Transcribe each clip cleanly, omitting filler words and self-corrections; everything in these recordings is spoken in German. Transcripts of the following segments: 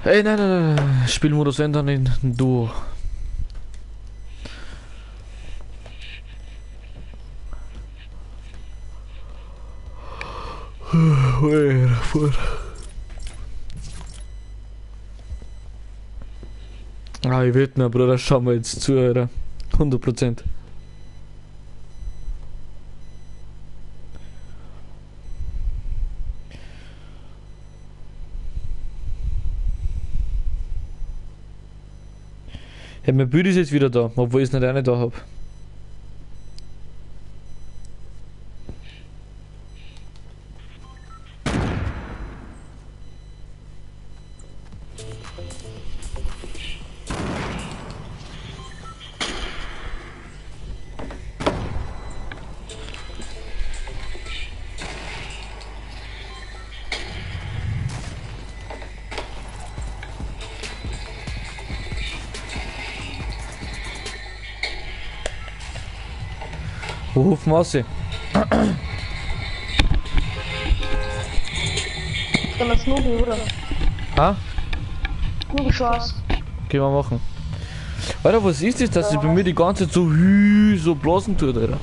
Ey, nein. Spielmodus ändern in Duo. Ah, ich will nicht, Bruder, schauen wir jetzt zu, Alter. 100%. Ja, mein Bild ist jetzt wieder da, obwohl ich es nicht eine da habe. Wo rufen wir aus? Kann man snooben, oder? Ha? Snooben-Chance. Gehen wir machen. Alter, was ist das, dass sich bei mir die ganze Zeit so blasen tut, Alter?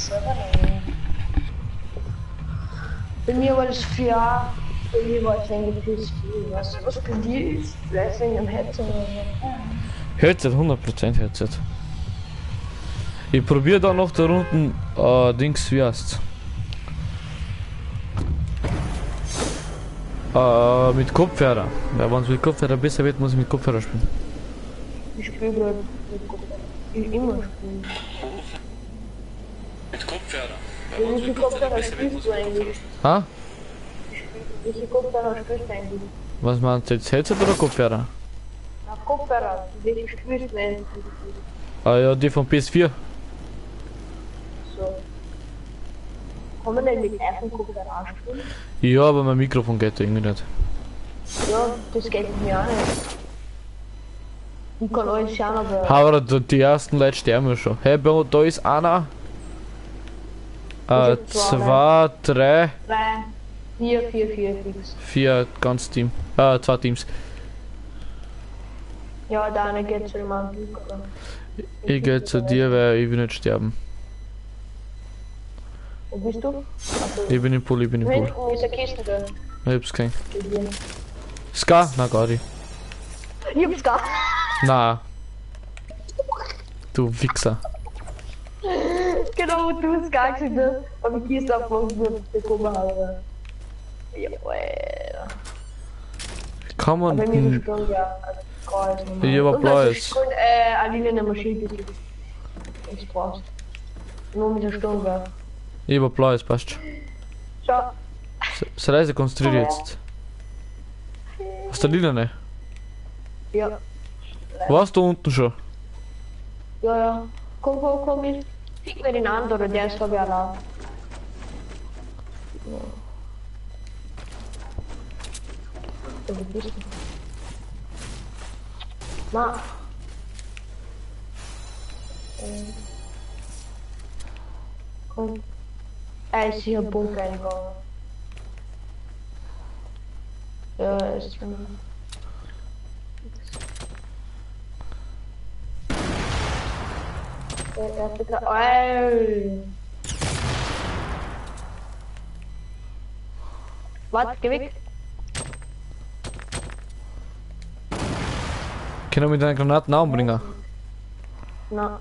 Bei mir war das 4 Jahre. Bei mir war es eigentlich PS4. Was bei dir ist? Vielleicht wegen dem Headset oder so. Headset, 100% Headset. Ich probiere da noch da unten, Dings, wie heißt's? Mit Kopfhörer. Weil wenn es mit Kopfhörer besser wird, muss ich mit Kopfhörer spielen. Ich spiele gerade mit Kopfhörer. Ich immer spielen. Mit Kopfhörer? Wie viele Kopfhörer spielst du eigentlich? Ha? Wie viele Kopfhörer spielst du eigentlich? Was meinst du jetzt, Headset oder Kopfhörer? Na, Kopfhörer. Welche spielst du eigentlich? Ah ja, die von PS4. So. Kann man denn mit gleichen Kopfhörer spielen? Ja, aber mein Mikrofon geht irgendwie nicht. Ja, das geht mir auch nicht. Ich kann alles schauen, aber... Aber die ersten Leute sterben ja schon. Hey, da ist einer. Ich hab Zwei, drei, 3, 4 fix. 4 ganz Team. 2 Teams. Ja, der eine geht zu dem anderen. Ich gehe zu dir, weil ich will nicht sterben. Wo bist du? Ich bin im Pool, ich bin im Pool. Hinten ist eine Kiste da. Ich hab's gesehen. Ska? Na gar nicht. Ich hab's gar. Na. Du Wichser. Genau, du hast gar gesehen, ne? Aber die Kiste bekommen habe. Ja, Kann man. bei mir ist schon, ja. Also, Ich hab ein blaues. Und eine lila Maschine, die ich brauchst. Nur mit der Sturmwehr. Ich hab ein blaues, passt. Schau. Das Reise konstruiert jetzt. Hast du lila ne? Ja. Warst du unten schon? Ja. Komm, ich fick mir den anderen, der ist glaube ich allein. Ja, wo bist du? Na. Komm. Er ist hier im Bunker eingegangen. Ja, er ist drin. Er hat bitte. Warte, geh weg. Können wir mit einer Granaten umbringen? Na.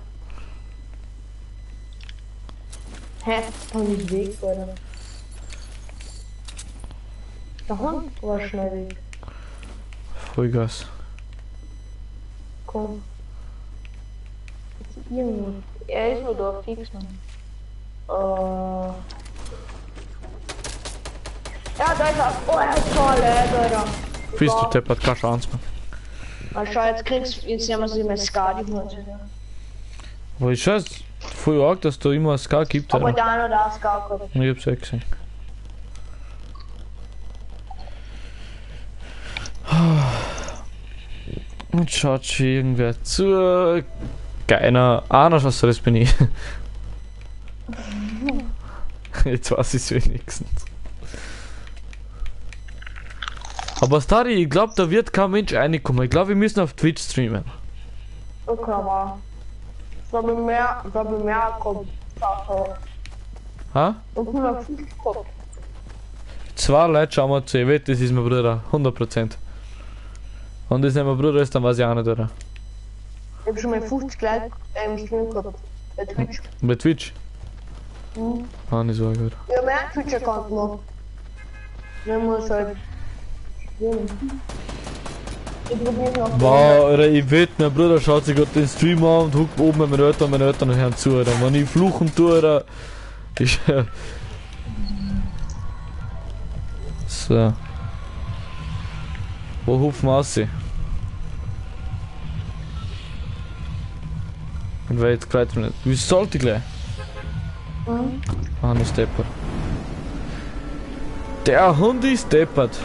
Hä? Und nicht weg, oder? Der Hund war schnell weg. Vollgas. Komm. Jetzt ist irgendwo. Er ist nur da, fix, Mann. Ja, da ist er. Oh, er ist voll, Alter. Bist du deppert, keine Chance mehr. Mal schau, jetzt haben wir sie mit Ska, die Hund. Aber ich scheiß voll arg, dass da immer ein Ska gibt, Aber Alter. da noch da Ska gehabt. Ich hab's ja gesehen. Und schaut schon irgendwer zu. Keiner. Einer was das bin ich. Jetzt weiß ich's wenigstens. Aber Stari, ich glaube, da wird kein Mensch reinkommen. Ich glaube, wir müssen auf Twitch streamen. Okay, aber. Da bin mehr kommt. Ha? Und 150 kommt. 2 Leute schauen wir zu. Ich wette, das ist mein Bruder. 100%. Und das nicht mein Bruder ist, dann weiß ich auch nicht, oder? Ich hab schon mal 50 Leute im Stream gehabt. Bei Twitch. Bei Twitch? Mhm. Ah, nicht so gut. Ich hab mir einen Twitch-Account gemacht. Dann muss halt. Ich probiere noch. Wow, Alter, ich wette, mein Bruder schaut sich gerade den Stream an und huckt oben meine Eltern hören zu, Alter. Wenn ich fluchen tue, Alter. Ich. So. Wo hupfen wir raus? Und wer jetzt kreuzt mich nicht. Wie sollte ich gleich? Mhm. Ah, nicht deppert. Der Hund ist deppert.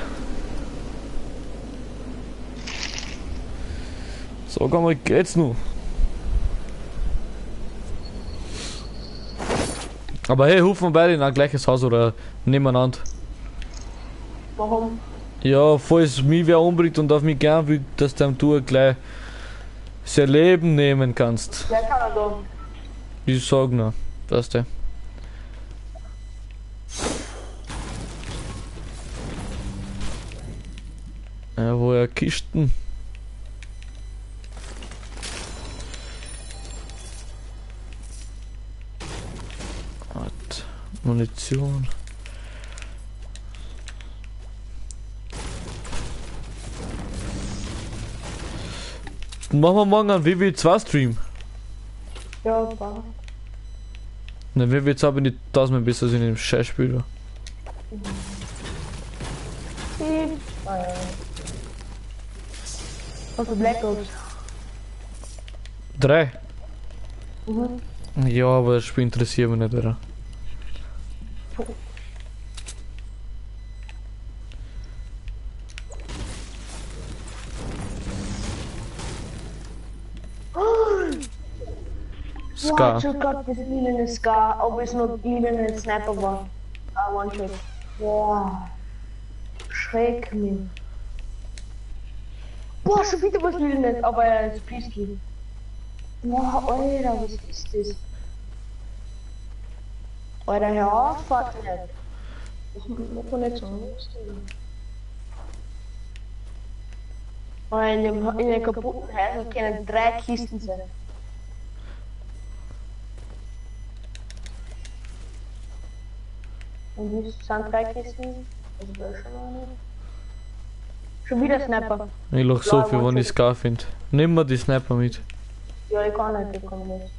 Sag einmal, geht's noch? Aber hey, rufen wir beide in ein gleiches Haus oder nebeneinander. Warum? Ja, falls mich wer umbringt und auf mich gern will, dass du gleich sein Leben nehmen kannst. Wer kann er da? Ich sag nur, weißt du. Ja, woher Kisten? Hat Munition. Machen wir morgen einen WW2 Stream. Ja, passt. Ne, WW2 bin ich 1000 besser als in dem Scheißspiel. Ah, ja. Also Black Ops. 3? Mhm. Ja, aber das Spiel interessiert mich nicht, oder? Ska. Wow, ich hab das lilane Ska, ob es nur lilane Sniper war. Ah, One-Shot. Wow. Schreck mich. Boah, schon wieder was lilanes, aber er ist Peacekeeper. Wow, Alter, was ist das? Alter, hör auf, fuck nicht. Das muss man nicht so lustig. In den kaputten Häusern können 3 Kisten sein. Und wie sind 3 Kisten? Das wäre schon mal nicht. Schon wieder Sniper. Ich lach so viel, wenn ich Ska finde. Nimm mal die Sniper mit. Ja, ich kann nicht, ich kann nicht.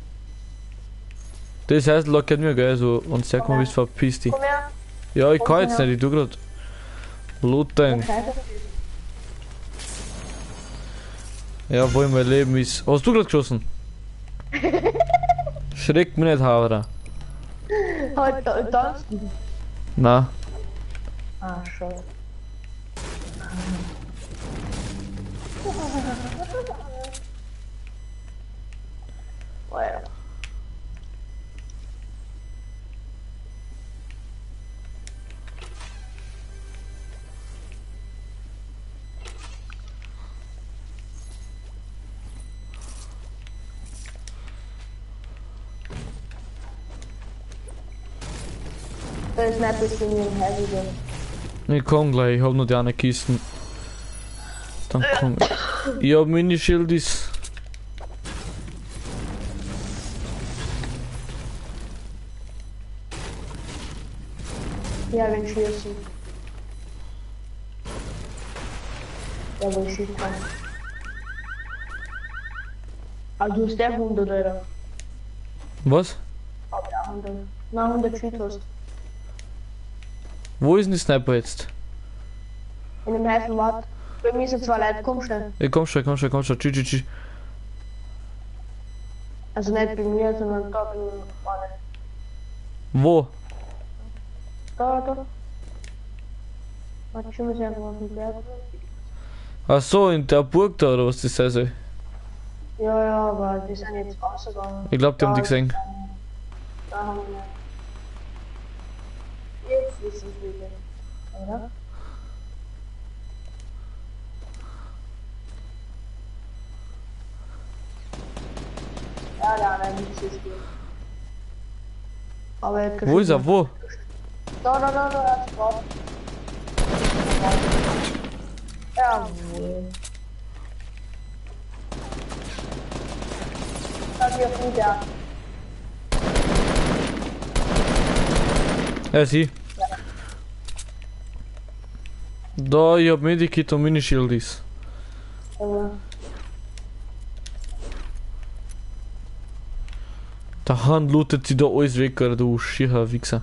Das heißt, lockert mir, gell, so, und sag mal, bist verpisst dich. Komm her. Ja, ich kann jetzt nicht, ich tu grad. Looten. Ja, wo mein Leben ist. Hast du grad geschossen? Schreckt mich nicht, Havara. Halt, tanzt du? Na. Ah, schon. Well. Das ist nicht bisschen im Heavy drin. Ich komm gleich, ich hab nur die eine Kisten. Dann komm ich. Ich hab Minischild ist. Ja, wenn schießen. Ja, wo ich schießen kann. Aber du hast der 100, oder? Was? Aber der 100. Na, 100 Schild hast. Wo ist denn die Sniper jetzt? In dem heißen Wart. Bei mir sind 2 Leute, komm schnell. Ey, komm schon. GG. Also nicht bei mir, sondern da bin ich vorne. Wo? Da. Warte, ich muss irgendwo auf den Berg. Ach so, in der Burg da, oder was das heißt? Ja, aber die sind jetzt rausgegangen. Ich glaub, die haben die gesehen. Da haben wir. Jetzt ist es wieder. Oder? ja, nein, nicht ist gut. Aber er hat Wo ist er? Wo? Da, er ist drauf. Jawohl. Das ist gut, ja. Ja, sie. Ja. Da, ich hab Medikit und Minishield. Der Hand lootet sie da alles weg, oder du schierer Wichser.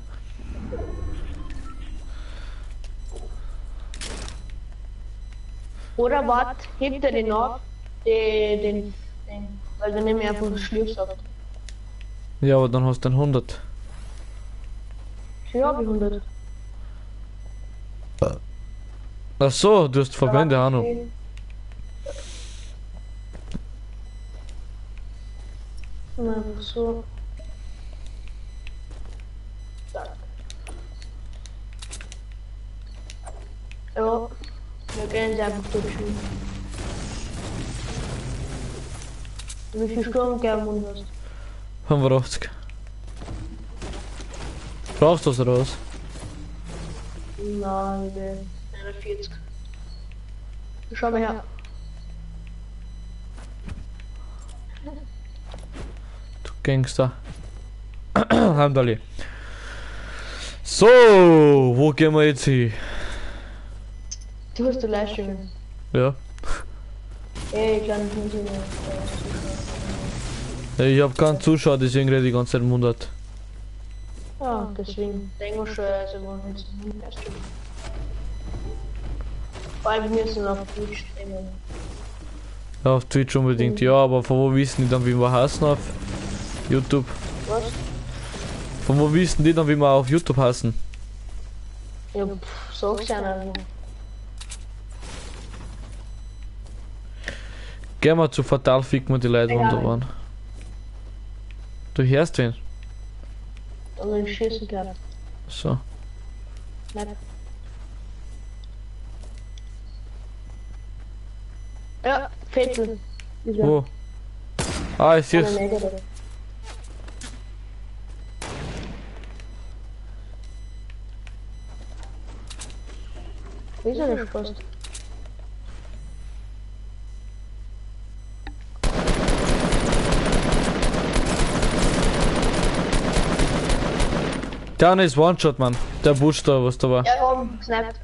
Oder was? Hebt er den ab? Den. Weil dann nehmen wir einfach das Schlüssel. Ja, aber dann hast du einen 100. Ja, wie 100. Ach so, du hast Verbände auch noch. Na, so. Zack. Ja, wir gehen jetzt einfach durchschieben. Wie viel Sturmgerben hast du? 85. Brauchst du das oder was? Nein, 41. Schau mal her. Du Gangster. Hamdali. So, wo gehen wir jetzt hin? Du hast du Livestream. Ja. Ey, ich kann nicht mehr. Ich hab keinen Zuschauer, deswegen rede ich die ganze Zeit im Mundart. Ja, deswegen denke ich schon, also wollen wir jetzt nicht Livestream. Weil wir müssen auf Twitch streamen. Ja, auf Twitch unbedingt, ja, aber von wo wissen die dann, wie wir heißen auf YouTube? Was? Von wo wissen die dann, wie wir auf YouTube heißen? Ja, sag's ja nicht. Geh mal zu Fatal ficken wir die Leute, Egal. da waren. Du hörst wen? Und dann schießen kann. So. Nein. Ja, Vettel. Wo? Ah, ich seh's. Wieso nicht fast? Der eine ist One-Shot, Mann. Der Busch da, was da war. Ja, oben, snappt.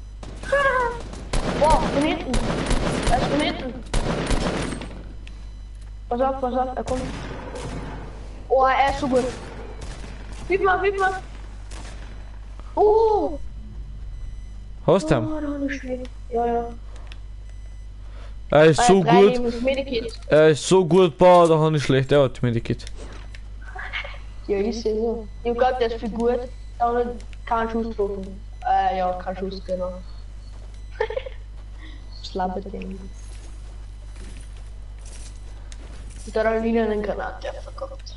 Boah, von hinten. Er ist von hinten. Pass auf, er kommt. Oh, er ist so gut. Wieb mal. Oh! Hast du ihn? Oh, da hab ich schlecht. Ja. Er ist so Drei gut. neben das Medikit. Er ist so gut, boah, da habe ich schlecht. Er hat Medikit. Ja, ist ja so. Ich glaub, der ist viel gut. Da hat er keinen Schuss getroffen. Ja, kein Schuss, genau. Slappet Ding. Da hat er wieder einen Granatwerfer gehabt.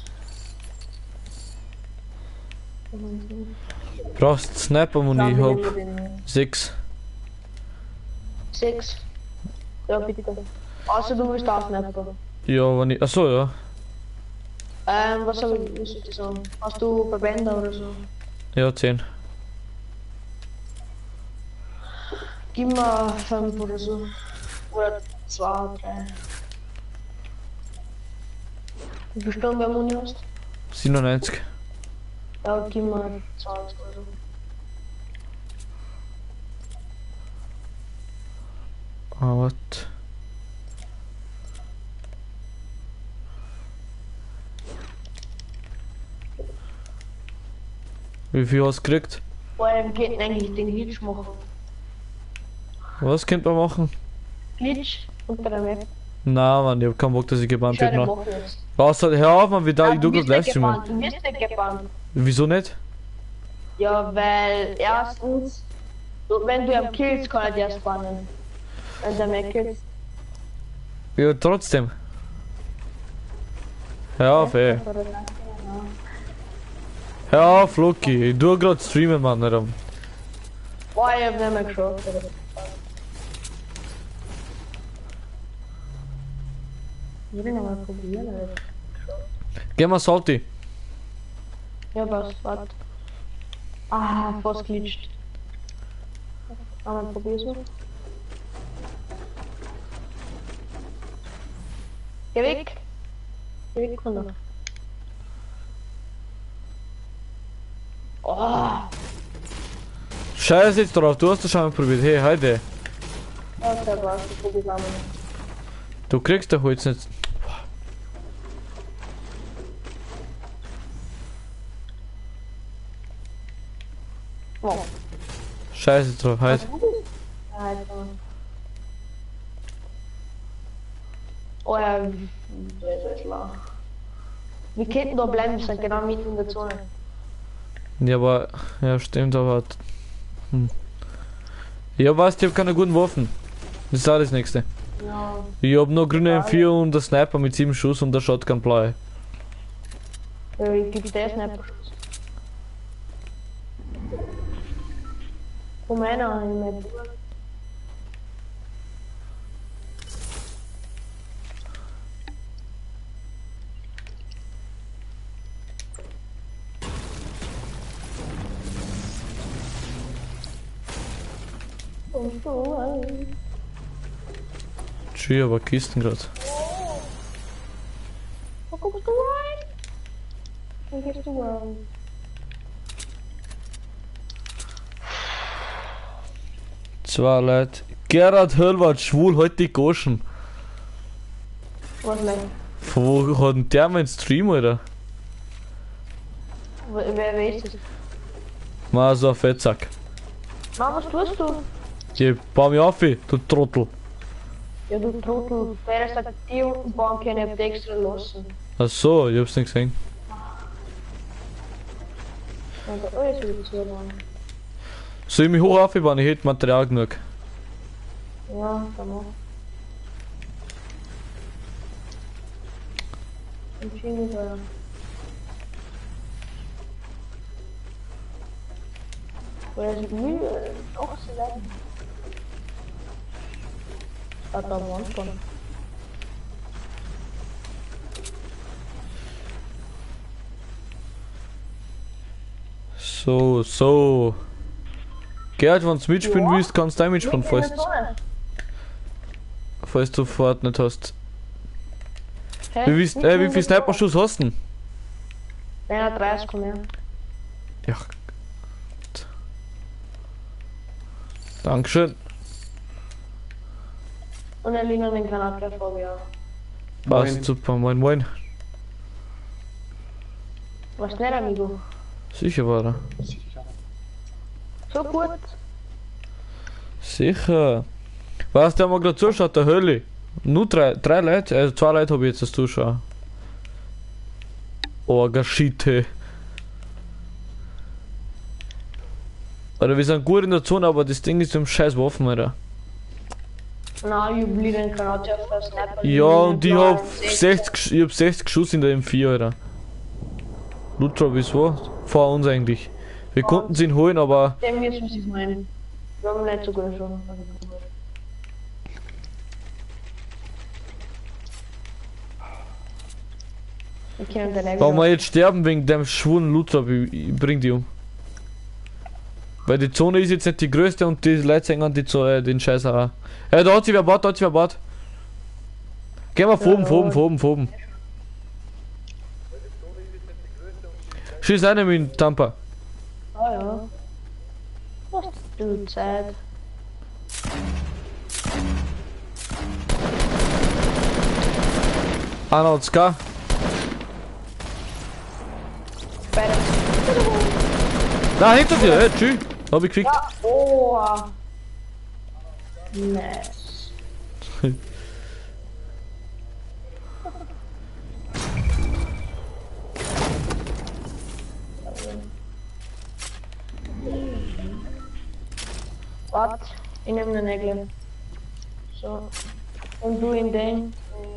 Brauchst Sniper Muni, ich hab 6. 6. Ja, bitte. Außer du bist auch Sniper. Ja, wenn ich. Achso, ja. Was soll ich sagen? Hast du Verbände oder so? Ja, 10. Gib mir 5 oder so. Oder 2, 3. Wie viel Sturmgebermuni hast du? 97. Ja, gib mir 20 oder so. Ah, was? Wie viel hast du gekriegt? Vor allem geht eigentlich den Glitch machen. Was könnte man machen? Glitch unter der Map. Na, Mann, ich hab keinen Bock, dass ich gebannt Schau werde. dir noch. machen jetzt. Was? Hör auf, Mann, wie da ich Du du wirst gerade nicht Livestreamen. gebannt, du wirst nicht gebannt. Wieso nicht? Ja, weil erstens, wenn du am killst, kann er dir spannen. Wenn du mehr killst. Ja, trotzdem. Hör auf, ey. Hör auf, Loki. Ich tu grad streamen, Mann, herum. Boah, ich hab nicht mehr geschaut. Ich will noch mal probieren, Alter. Geh mal Salty. Ja, was? Warte. Ah, fast glitscht. Einmal probier's mal. Geh weg! Geh weg von da. Oh! Scheiß jetzt drauf, du hast das schon mal probiert. Hey, heute. Okay, was? Ich probier's einmal. Du kriegst doch Holz nicht. Oh. Scheiße drauf, halt. Alter. Oh ja, das ist klar. Wir könnten da bleiben, wir sind genau mitten in der Zone. Ja, aber, ja, stimmt, aber. Ja, weißt du, ich hab keine guten Waffen. Das ist auch das nächste. Ja. Ich hab nur grüne M4 und der Sniper mit 7 Schuss und der Shotgun blau. Ich gebe dir Sniper. Komm einer in mein Bruder. Und so. Tschüss, aber Kisten grad. Wo guckst du rein? Wo gehst du rein? Zwei Leute. Gerhard Höllwart, schwul, heute die Goschen. Was meinst Wo hat denn der meinen Stream, Alter? du? Wer ist das? Mal so ein Fettsack. Mann, was tust du? Ich bau mich auf, du Trottel. Ja, du Trottel. Wer sagt, die unten bauen können, ich hab die extra lassen. Ach so, ich hab's nicht gesehen. Und alles wird so lang. Soll ich mich hoch aufbauen? Ich hätte Material genug. Ja, dann mach. Und schön da. Oder ist Mühe? Auch so lang. Hat da Wand von. So. Gerhard, wenn du mitspielen Ja. willst, kannst du auch mitspielen, falls du Fahrt nicht hast. Wie viel Sniper-Schuss hast du denn? 31, komm her. Ja. Dankeschön. Und er liegt an den Granatwerfer, ja. Passt super, moin moin. Was nicht, amigo? Sicher war er. So gut. Sicher. Weißt du, der mal gerade zuschaut, der Hölle. Nur drei Leute, also 2 Leute habe ich jetzt als Zuschauer. Orga-Shit. Oder wir sind gut in der Zone, aber das Ding ist im scheiß Waffen, Alter. Nein, ich will den Granatwerfer Sniper. Ja, und ich hab 60 Schuss in der M4, Alter. Lutra, wieso? Vor uns eigentlich. Wir konnten ihn holen, aber. Den müssen wir sich meinen. Wir haben nicht so gut schon. Wir können den Wenn wir jetzt sterben wegen dem schwulen Lutra, bringt die um. Weil die Zone ist jetzt nicht die größte und die Leute sehen an die Zone, den Scheiß auch. Ja, da hat sich wer baut, Gehen wir oben. Schieß einer mit dem Tampa. Ah ja. Was du Zeit? Einer hat's K. Beide. Na, hinter dir, tschüss. Hab ich gefickt. Ja, oh. Nice. Warte, ich nehme eine Nägel. So. Und du in den.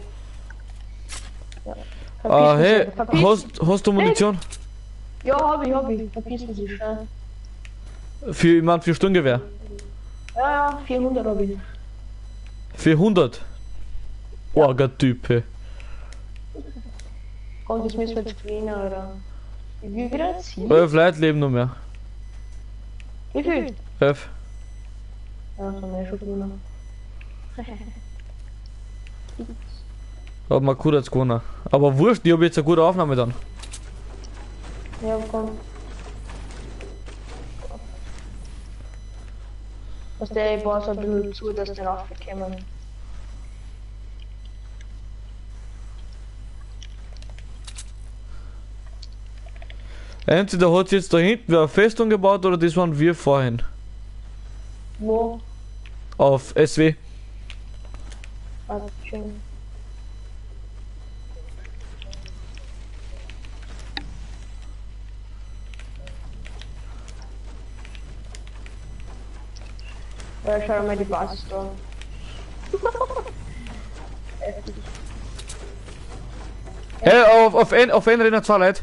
Ja. Ah, hey, Verpiss hast du Munition? Ja, hab ich. Verpissen Sie schnell. Für Sturmgewehr? Ja, 400 hab ich. 400? Orga Typ, hey. Komm, das müssen wir jetzt gewinnen, oder? Wie viel wieder ziehen? 11 Leute leben noch mehr. Wie viel? 11. Ja, so mehr schon gewinnen. Hat man gut jetzt gewonnen. Aber wurscht, ich hab jetzt eine gute Aufnahme dann. Ja, komm. Was der Boss ein bisschen zu, dass der aufbekommen. Entweder hat jetzt da hinten wer eine Festung gebaut oder das waren wir vorhin. Wo? Auf SW. Warte, schön. Ja, schau mal die Basis da. Hey, auf einen rennen zwei Leute.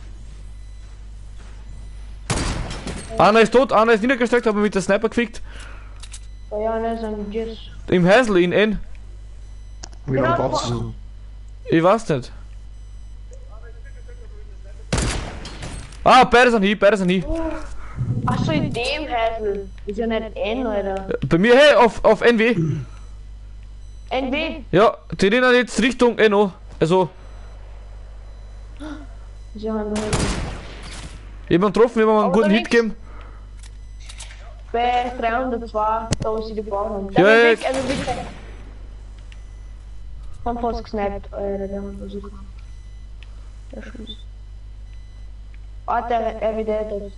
Einer ist tot, einer ist niedergestreckt, aber mit der Sniper gefickt. Ja, ne, so ein Giss. Im Häsl, in N. Wie lange brauchst du? Ich weiß nicht. Ah, beide sind hier. Achso, in dem Häsel. Ist ja nicht N, Alter. Bei mir, hey, auf NW. NW? Ja, die rennen jetzt Richtung NO. Also, Sie haben da jemand getroffen, wir haben einen Aber guten da Hit links. gegeben. bei 302, da wo sie die Bahn haben. Ja, Der ja. ist weg, also weg. Haben fast gesniped, Alter, der hat versucht. Der Schuss. Ah, der RWD, das ist.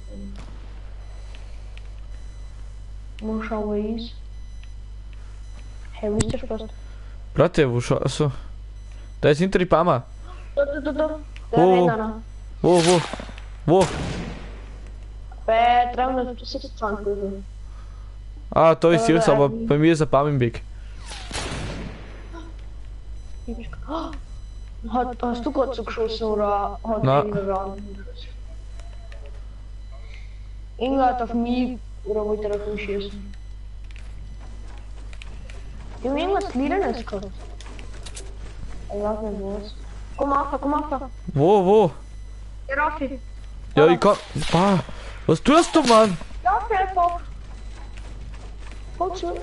Mal schauen, wo er ist. Hey, wo ist der Spaß? Warte, wo schau, achso. Da ist hinter die Bama. Da. Der Wo? rennt einer. Wo? Bei 326 oder. Ah, da ist sie, Da, aber bei mir ist ein Baum im Weg. Hast du gerade so geschossen oder hat Nein. irgendwer Irgendwer hat auf mich oder wollte er auf mich schießen? Die haben irgendwas Lilanes gehabt. Ich weiß nicht was. Komm auf. Wo? Geh rauf. Ja, ich kann. Ah, was tust du, Mann? Lauf einfach. Komm zu.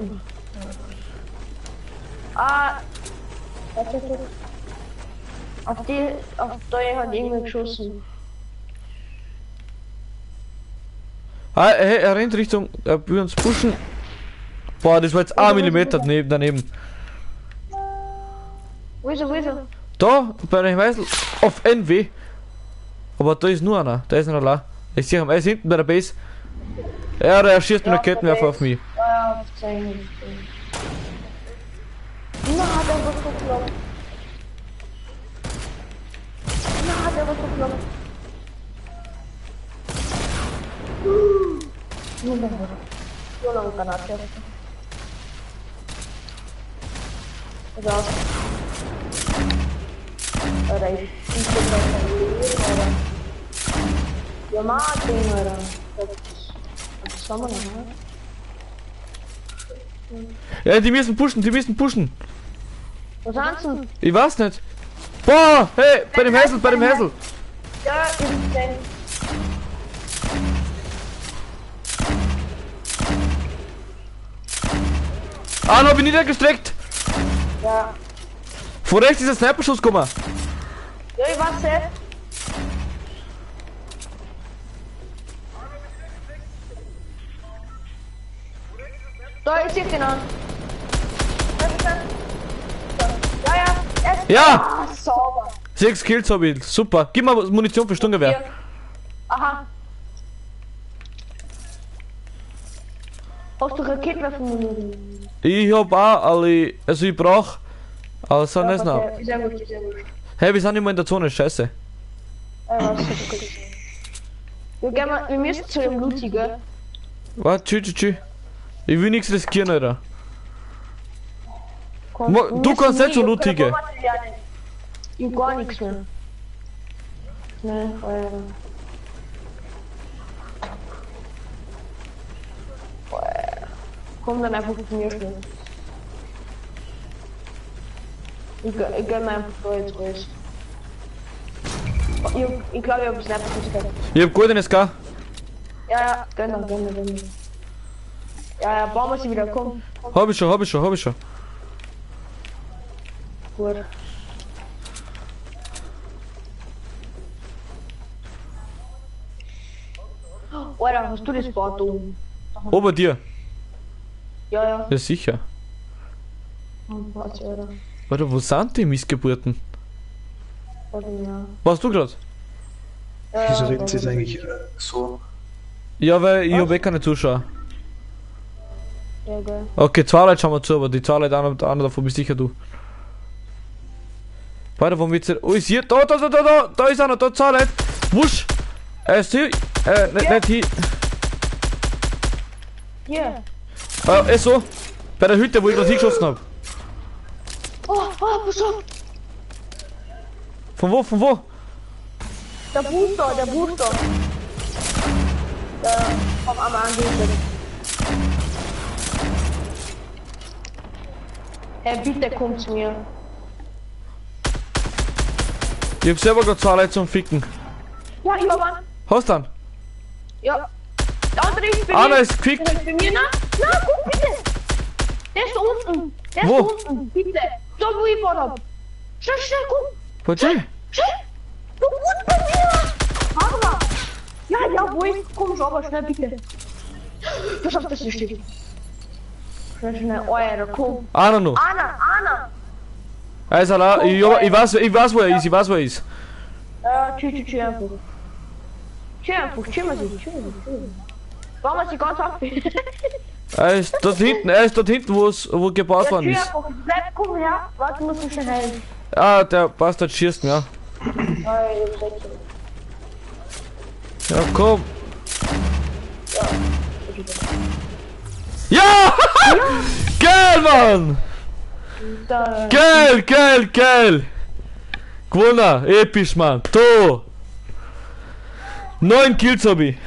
Ah. Warte. Auf da hat irgendwer geschossen. Ah, hey, er rennt Richtung, er will uns pushen. Boah, das war jetzt 1 Millimeter daneben. Wo ist er? Da, bei dem Weißel, auf NW. Aber da ist nur einer, da ist einer da. Ich sehe ihn, er ist hinten bei der Base. Ja, er schießt mit einer Kettenwerfer auf mich. Ja, aufzeichnen. Immer hat er was geklappt. So lange Granate. Also. Alter, ich bin Alter. Ja, Martin, Alter. Was haben wir noch, ne? Ja, die müssen pushen. Was hast du? Ich weiß nicht. Boah, hey, bei dem Häsel. Ja, ist denn. Ah, noch bin ich niedergestreckt. Ja. Vor rechts ist ein Sniper-Schuss gekommen. Ja, ich weiß nicht. Da, ich sehe den an. Ja. Ja, Ah, sauber. 6 Kills habe ich. Super. Gib mal Munition für Sturmgewehr. Hier. Aha. Hast du Raketenwerfen? Ich hab auch alle, also ich brauch. Aber so nicht noch. Sehr gut. Hey, wir sind immer in der Zone, scheiße. Wir müssen zu dem Luti, gell? Warte, tschüss. Ich will nichts riskieren, Alter. Komm, Du wir müssen kannst nicht so nie, Luti gehen. Ich hab gar nichts mehr. Ne, Alter. Komm dann einfach mit mir spielen. Ich gönn mir einfach da jetzt raus. Ich glaube, ich habe Snap gestellt. Ich hab gut in SK. Ja, gönn. Ja, bauen wir sie wieder, komm. Hab ich schon. Gut. Alter, hast du das Board oben? Ober dir. Ja. Ja, sicher. Was, Alter? Warte, wo sind die Missgeburten? Warte, ja. Warst du grad? Wieso redet sie jetzt eigentlich so? Ja, weil ich hab eh keine Zuschauer. Ja, geil. Okay, zwei Leute schauen wir zu, aber die zwei Leute, einer davon bist sicher du. Warte, wo wird's denn? Oh, ist hier? Da ist einer, da zwei Leute. Wusch! Er ist hier. Nicht hier. Hier. Ist so. Bei der Hütte, wo ich gerade hingeschossen hab. Oh, pass auf. Von wo? Der Booster. Komm einmal angehört. Hey, bitte komm zu mir. Ich hab selber gerade zwei Leute zum Ficken. Ja, ich hab einen. Hast du einen? Ja. Der andere ist bei Einer mir. ist gefickt. Der ist bei mir, na, guck bitte. Der ist da unten. Wo? Bitte. Da, wo ich gebaut hab. Schnell, guck. Warte. Schnell. Da unten bei mir. Warte mal. Ja, wo ich? Komm schon, aber schnell, bitte. Pass auf, das ist steht. Schnell, Alter, komm. Einer noch. Anna. Also, ich weiß, wo er ist. Tschüss einfach. Tschüss mal sie. Warum wir sie ganz auf? Er ist dort hinten, wo gebaut worden ist. Bleib, komm her. Warte, muss ich schon heilen. Ah, der Bastard schießt mir. Ja, komm. Ja! Geil, Mann! Geil! Gewonnen, episch, Mann. To! 9 Kills hab ich.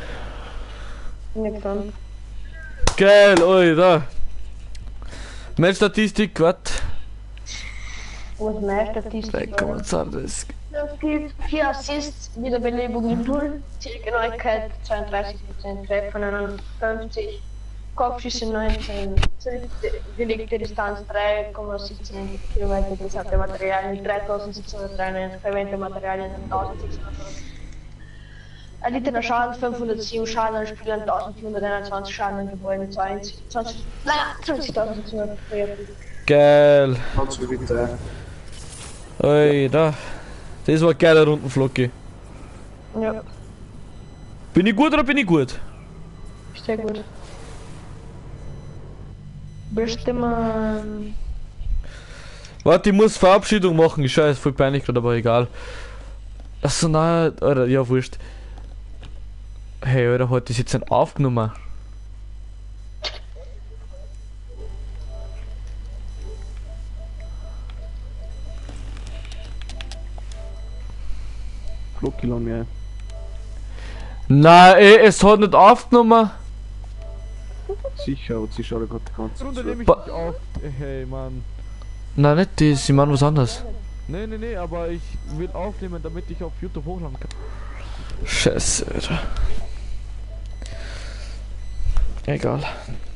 Geil, Alter. Meine Statistik, was? Was ist meine Statistik? Kann man sagen, das ist... 4 Assists, Wiederbelebung in 0, Zielgenauigkeit 32%, Treffer 59, Kopfschüsse 19, gelegte Distanz 3,17 Kilometer, gesamte Materialien 3793, verwendete Materialien 1600. Erlittener Schaden 507, Schaden an Spielern 1421, Schaden an Gebäuden 20.000 Geil. Kannst du bitte? Alter. Das war ein geiler Rundenflocki. Ja, Bin ich gut oder bin ich gut? sehr gut. Bestimmen. Warte, ich muss Verabschiedung machen. Ich scheiße, voll peinlich gerade, aber egal. Achso, nein, Alter, ja, wurscht. Hey, Alter, hat das jetzt ein aufgenommen? Flocki lang mehr. Nein, es hat nicht aufgenommen. Sicher, aber sie schaut gerade die ganze Runde Zeit. nehme ich Ba- nicht auf. Hey, Mann. Nein, nicht das, ich meine was anderes. Nee, aber ich will aufnehmen, damit ich auf YouTube hochladen kann. Scheiße, Alter. Egal.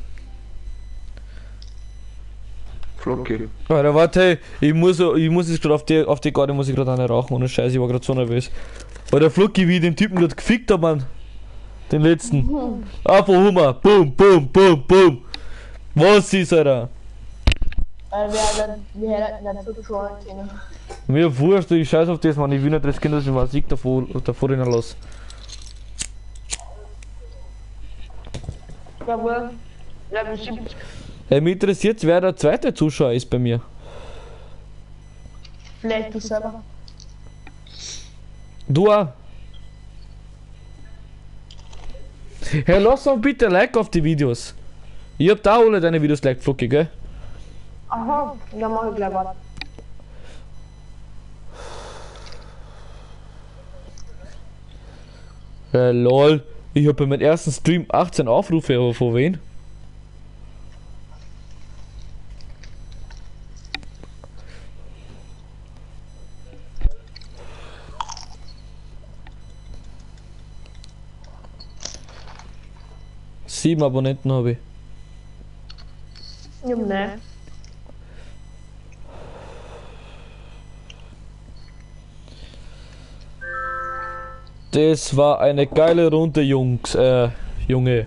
Flocki. Alter, warte, hey, ich muss jetzt gerade auf die Garde muss ich gerade eine rauchen, ohne Scheiß, ich war gerade so nervös. Weil der Flocki, wie ich den Typen gerade gefickt hab, Mann. Den letzten. Einfach Hummer. Boom. Was ist, Alter? Weil wir hätten nicht so schon können. Mir wurscht, ich scheiß auf das, Mann. Ich will nicht das Kind, dass ich mal Sieg davor rennen lasse. Jawohl. Level 70. Hey, mich interessiert, wer der zweite Zuschauer ist bei mir. Vielleicht du selber. Du auch. Hey, lass doch bitte ein Like auf die Videos. Ich hab da alle deine Videos like, Flocki, gell? Aha, dann mach ich gleich was. Lol. Ich hab bei meinem ersten Stream 18 Aufrufe, aber von wen? 7 Abonnenten habe ich. Ja, ne. Das war eine geile Runde, Jungs. Junge.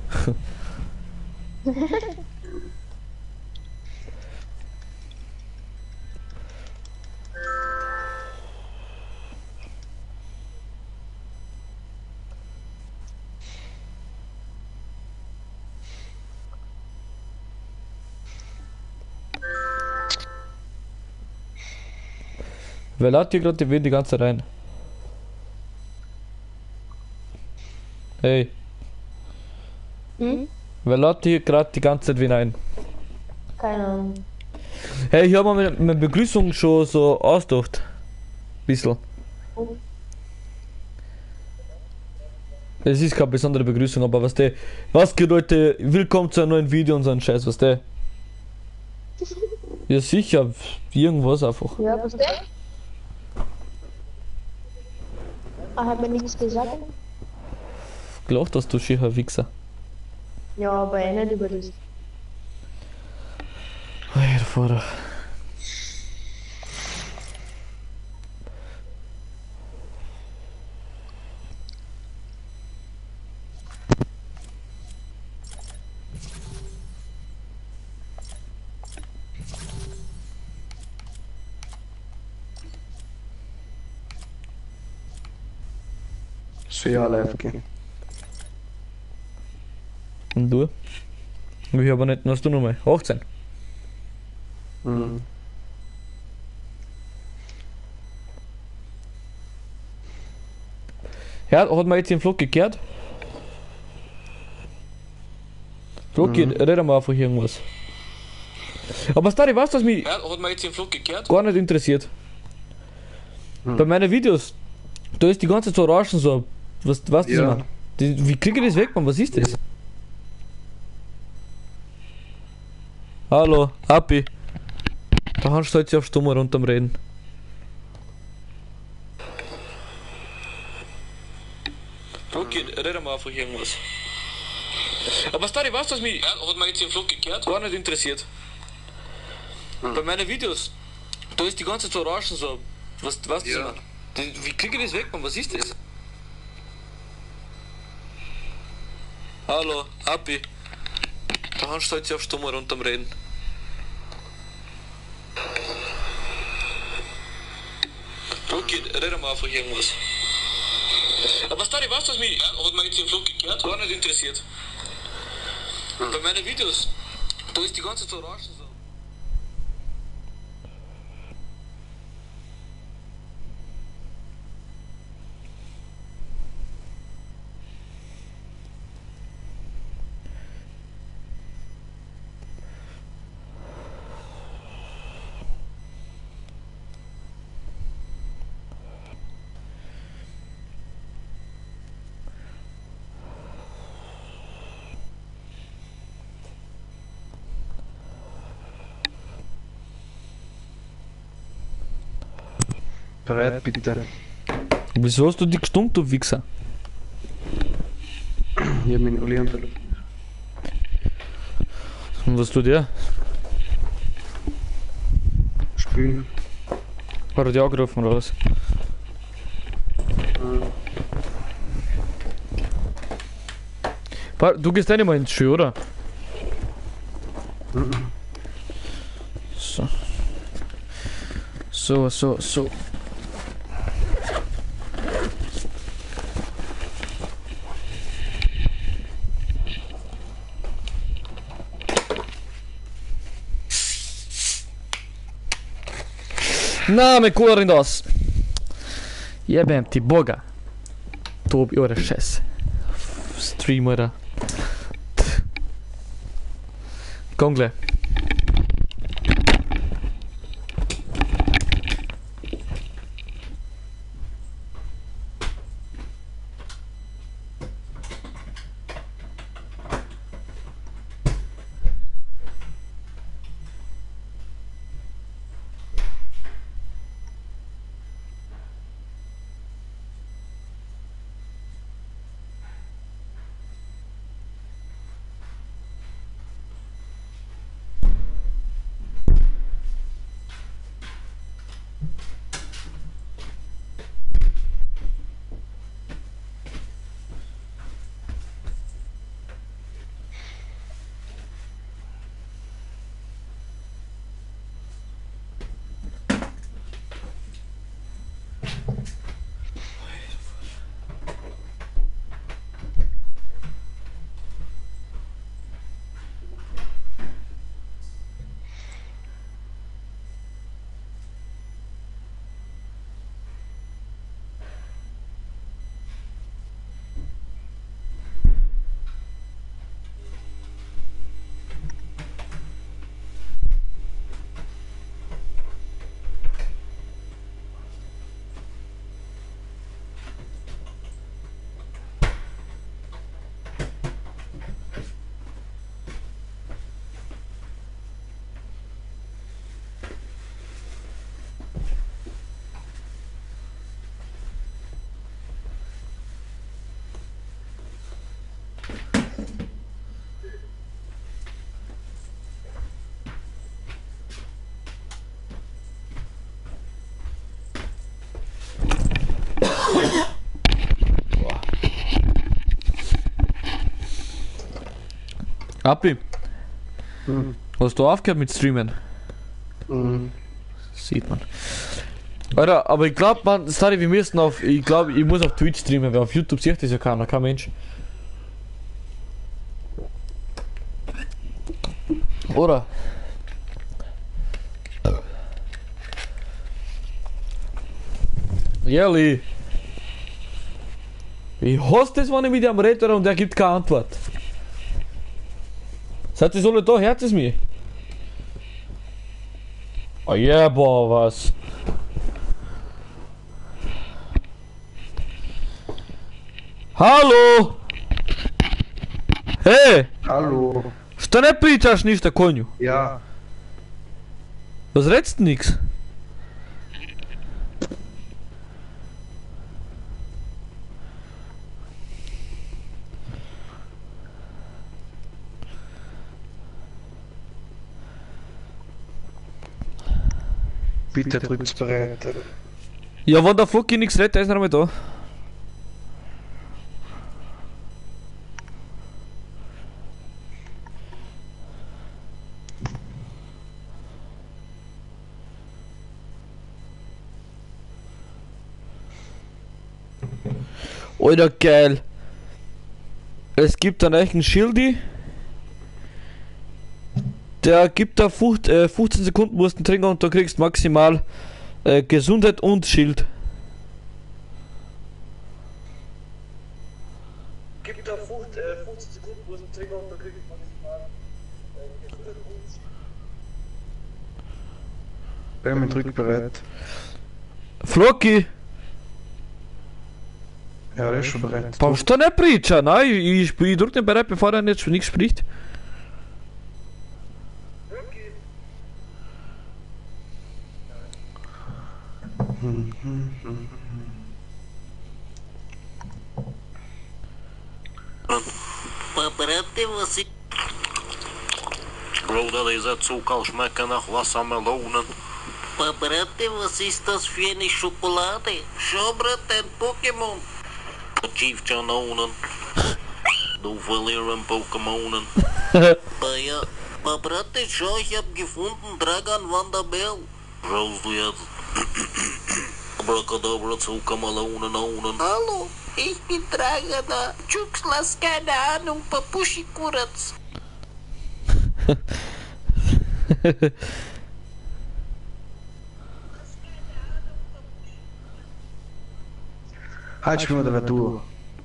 Wer lädt hier gerade die Wind die ganze Zeit rein? Hey. Hm? Wer lädt hier gerade die ganze Zeit wen ein? Keine Ahnung. Hey, ich habe mir meine Begrüßung schon so ausgedacht. Bissl. Oh. Es ist keine besondere Begrüßung, aber was geht Leute, willkommen zu einem neuen Video und so ein Scheiß, was der? Ja sicher, irgendwas einfach. Ja, was der? Ah, hat mir nichts gesagt? Gelacht hast du schier Wichser. Ja, aber nicht über das. Alter Vater. Soll ja live gehen. Und du? Wie aber nicht, hast du nochmal? 18. Mhm. Ja, hat man jetzt den Flug gekehrt? Flug, red mal einfach irgendwas. Aber Stari, weißt du, was mich hat man jetzt den Flug gekehrt? Gar nicht interessiert. Bei meinen Videos, da ist die ganze Zeit Orangen so. Was du, Ja. Mann? Wie kriege ich das weg, Mann? Was ist das? Hallo, Happy. Da hast du jetzt auf Stumm runterm Reden. Okay, red mal einfach irgendwas. Aber Stari, weißt du, was mich hat man jetzt den Flug gekehrt? Gar nicht interessiert. Bei meinen Videos, da ist die ganze Zeit Orangen so. Was du, Ja. Mann? Wie kriege ich das weg, Mann? Was ist das? Hallo, Happy. Da hast du jetzt auf Stumm runterm Reden. Okay, red mal einfach irgendwas. Aber Stari, weißt du, was mich hat man jetzt den Flug gekehrt? Gar nicht interessiert. Bei meinen Videos, da ist die ganze Zeit Orangen so. Bereit, bitte. Wieso hast du die gestummt, du Wichser? Ich hab mit Uli telefoniert. Und was tut der? Spielen. Hat er dich angerufen oder was? Du gehst nicht mal ins Schule, oder? So. So. Name Korindas. Jebem ti Boga. To bi ore šes. Streamera. Kongle. Kapi, Mhm. hast du aufgehört mit Streamen? Mhm. Sieht man. Alter, aber ich glaube, man, sorry, wir müssen auf, ich glaube, ich muss auf Twitch streamen, weil auf YouTube sieht das ja keiner, kein Mensch. Oder? Ehrlich. Ich hasse das, wenn ich mit ihm rede und er gibt keine Antwort. Seid ihr alle da? Hört es mir? Oh ja, boah, was? Hallo! Hey! Hallo. Что не pričaš ništa konju? Ja. Was redst du nix? Bitte drückt's bereit. Ja, wenn der Fucking nix redet, der ist noch einmal da. Alter, geil. Es gibt einen echten Schildi. Der gibt da 15 Sekunden musst du trinken und du kriegst maximal Gesundheit und Schild. Gibt da 15 Sekunden musst du trinken und du kriegst maximal Gesundheit und Schild. Benjamin drückt bereit. Floki, Ja, der ist schon bereit. brauchst du nicht priča? Nein, ich drück den bereit, bevor er jetzt nichts spricht. Побратимося. Bruder, dieser Zucker schmeckt nach Wassermelonen. Побратим, was ist das für eine Schokolade? Schau, Brat, ein Pokémon. Chiefchanonen. Du verlieren Pokémonen. Ja, Brate, schau, ich hab gefunden Dragon Wanderbell. Schaust du jetzt? Abracadabra, Zuckermelonen, Onen. Hallo, ich bin Dragana. Chuxlas, keine Ahnung, Papushi Kuratz. Halt, spielen wir da du.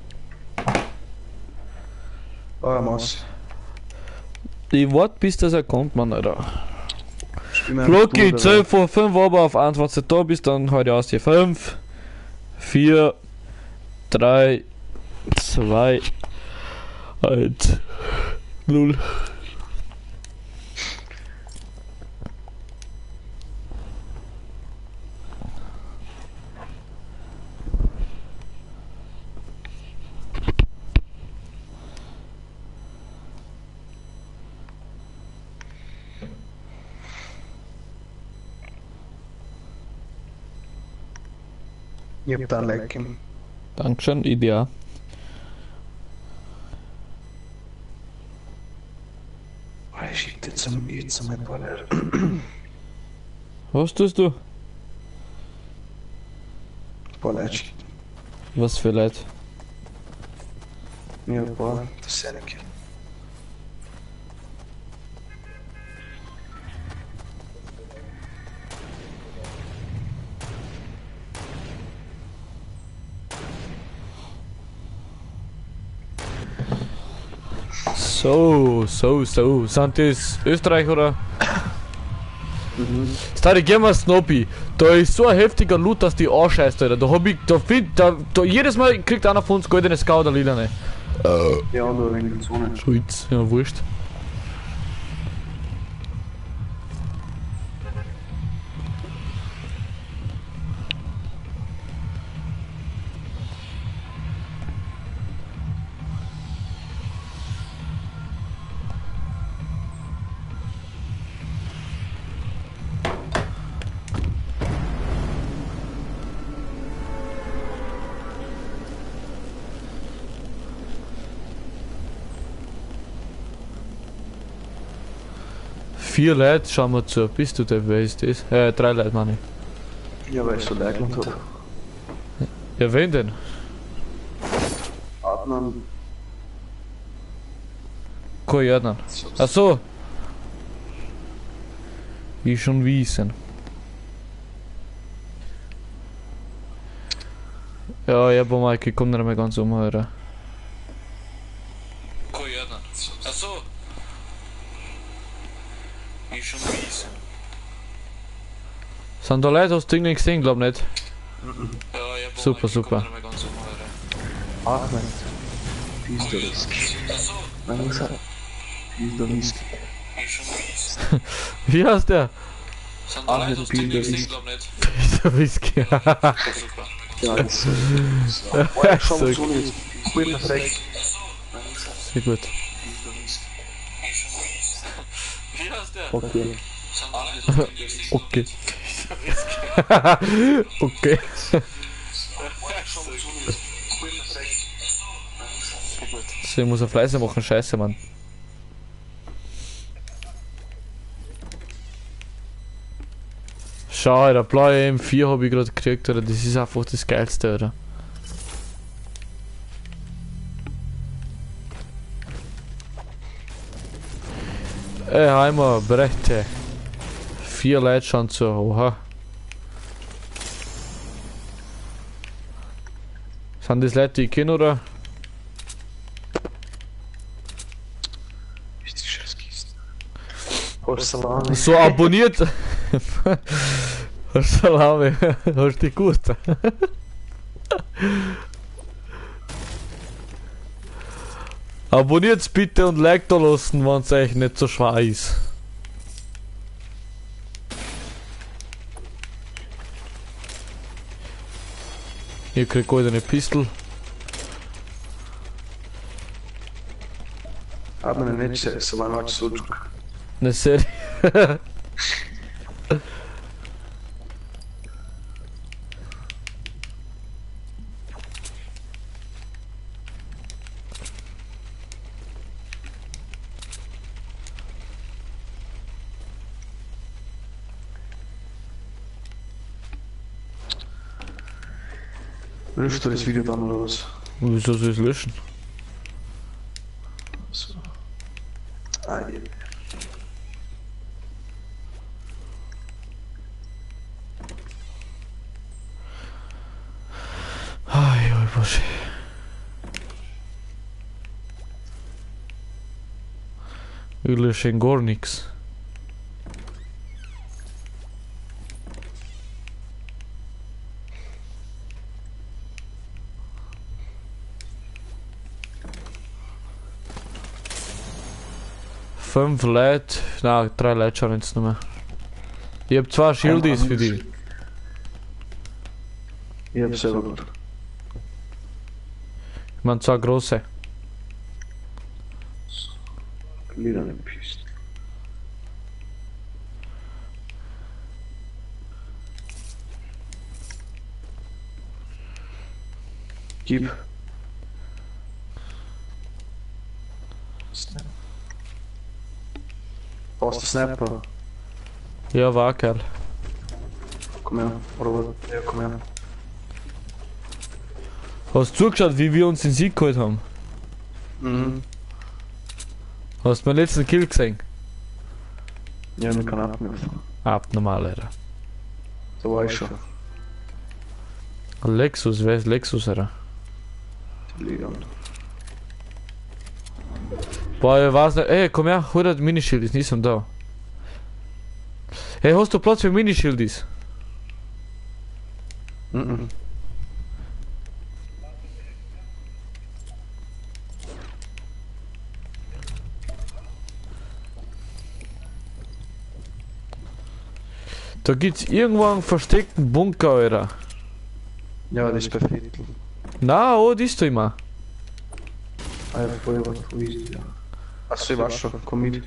Oh, Maus. Ich warte bis das er kommt, Mann, Alter. Spielen wir Floki, du, 12 vor 5, aber auf 21 da bist, dann heute aus hier 5, 4, 3, 2, 1, 0. Ich hab da ein Like gegeben. Dankeschön, Idea. Oh, ich schick dir zum Baller. Was tust du? Baller. Was für Leid? Ja, boah, das ist ja nicht. So. Sind das Österreich oder? Stari, geh mal Snoopy. Da ist so ein heftiger Loot, dass die anscheißt, Alter. Jedes Mal kriegt einer von uns goldene Scout oder lilane. Ja, nur wegen der Zone. Schulz, ja, wurscht. 4 Leute, schauen wir zu. Bist du der, wer ist das? 3 Leute, meine ich. Ja, weil ich so Leitland hab. Ja, wen denn? Adnan. Koordnen. Ach so. Wie schon wissen. Ja, ich hab mal gekommen, nicht mehr ganz umhören. Koordnen. Ach so. Wie schon wissen. Sind da Leute, hast du nicht gesehen, glaub nicht? Ja, ich hab super, super. Nicht mehr ganz umhören. Ahmed. Pizda-Whisky. Nein, was hat Pizda-Whisky. Wie heißt der? Ahmed Pizda-Whisky. Whisky. Ja, das ist so. Oh, schau mal so jetzt. Gut, perfekt. Sehr gut. Okay. Okay. Okay. So, ich muss auf leise machen, scheiße, Mann. Schau, Alter, blaue M4 habe ich gerade gekriegt, oder? Das ist einfach das Geilste, oder? Ey, Heimer, Brechte. 4 Leute schon zu, oha. Sind das Leute, die ich kenne, oder? Ist die Scheißkiste. Hast du Salami? So abonniert. Salami, hast du gut. Abonniert's bitte und Like da lassen, wenn es euch nicht so schwer ist. Ihr kriegt goldene Pistol. Adnan eine Netze, Salami hat so. Eine Serie. Löscht du das Video dann oder was? Wieso soll ich es löschen? So. Ah, ja. Ai, oi, Boże. Ich lösche gar nichts. Fünf Leute, nein, 3 Leute schon jetzt nicht mehr. Ich hab 2 Schildis für die. Ich hab selber gut. Ich mein 2 große. Lieder an den Pisten. Gib. Snap. Brauchst du Snapper? Ja, war Kerl. Komm her. Oder was? Ja, komm her. Hast du zugeschaut, wie wir uns den Sieg geholt haben? Mhm. Hast du meinen letzten Kill gesehen? Ja, mir kann abnehmen. Abnormal, Alter. Da war ich schon. Lexus, wer ist Lexus, Alter? Leon. Boah, ich weiß nicht. Ey, komm her, hol das Minischild, ist nicht so da. Hey, hast du Platz für Minischildis? Mhm. Da gibt's irgendwo einen versteckten Bunker, Alter. Ja, das ist bei Viertel. Na, oh, das ist da immer. Ah, ja, vorher war wo ist ja. Achso, ich weiß schon, komm mit.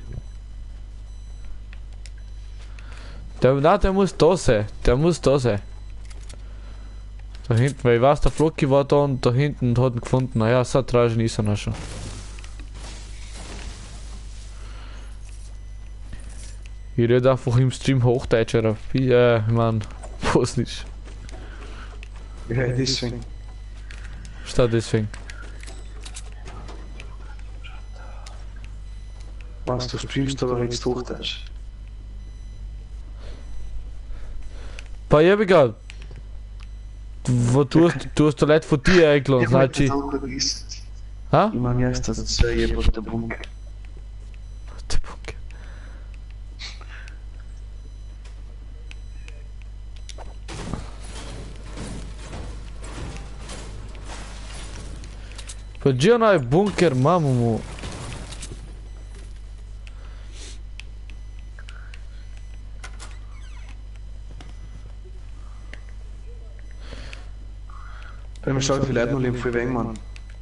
Der muss da sein. Der muss da sein. Da hinten, weil ich weiß, der Flocki war da und da hinten und hat ihn gefunden. Naja, so tragisch ist er noch schon. Ich rede einfach im Stream Hochdeutsch, oder? Man, Bosnisch. Ja, deswegen. Statt deswegen. Was, du streamst aber jetzt Hochdeutsch. Bei Ebiger, du hast da Leute von dir eingeladen, Ich hab Nachi. das auch gewusst. Ha? Ich meine, erst, dass es so jemand der Bunker. Der Bunker. Bei Gianna è bunker, mamu. Wenn man schaut, wie Leute noch leben, voll weg, Mann.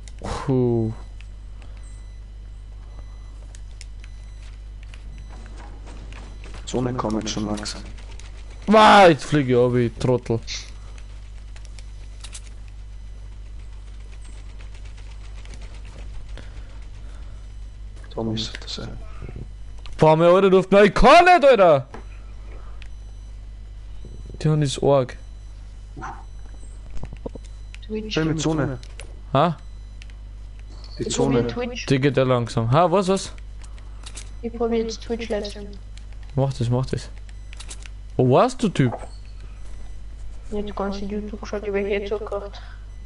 Die Sonne kommt schon langsam. Jetzt fliege ich ab, ich Trottel. Da müsste das sein. Boah, mir Alter, du nein, ich kann nicht, Alter! Die haben das arg. Twitch. Schön mit Sonne. Ha? Die Ich probiere Sonne. Twitch. Die geht ja langsam. Ha, was? Ich probiere jetzt Twitch Livestream. Mach das. Wo warst du, Typ? Jetzt ganz in YouTube geschaut, über hier zugehört.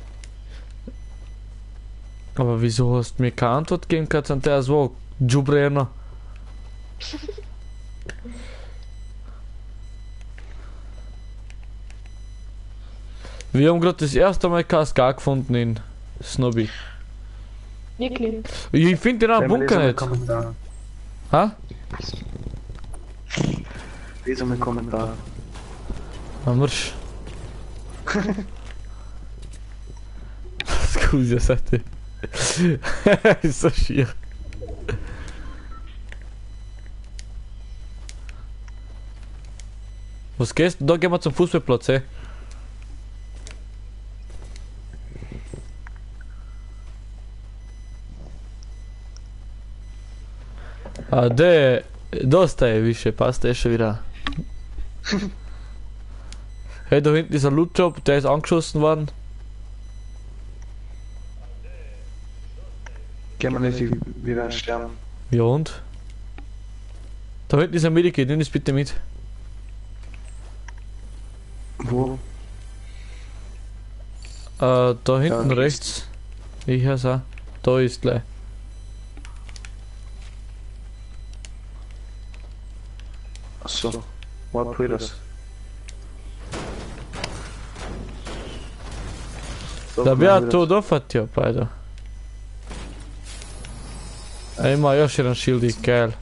Aber wieso hast du mir keine Antwort gegeben, an der so Jubrener? Wir haben gerade das erste Mal KSK gefunden in Snobby. Wirklich? Ich finde den am Bunker nicht. Kommentar. Ha? Lese mal Kommentar. Marsch. Scusa, Sette. Ist so schier. Was gehst du? Da gehen wir zum Fußballplatz, ey. Ah, da ist der Wische, passt der schon wieder. Hey, da hinten ist ein Lootjob, der ist angeschossen worden. Gehen wir nicht, wir werden sterben. Ja und? Da hinten ist ein Medikit, nimm das bitte mit. Wo? Da hinten Ja, rechts. Ich hör's auch. Da ist gleich. Achso. What put das? Da wäre da fährt ja beide. Einmal ja schon ein Schild, geil.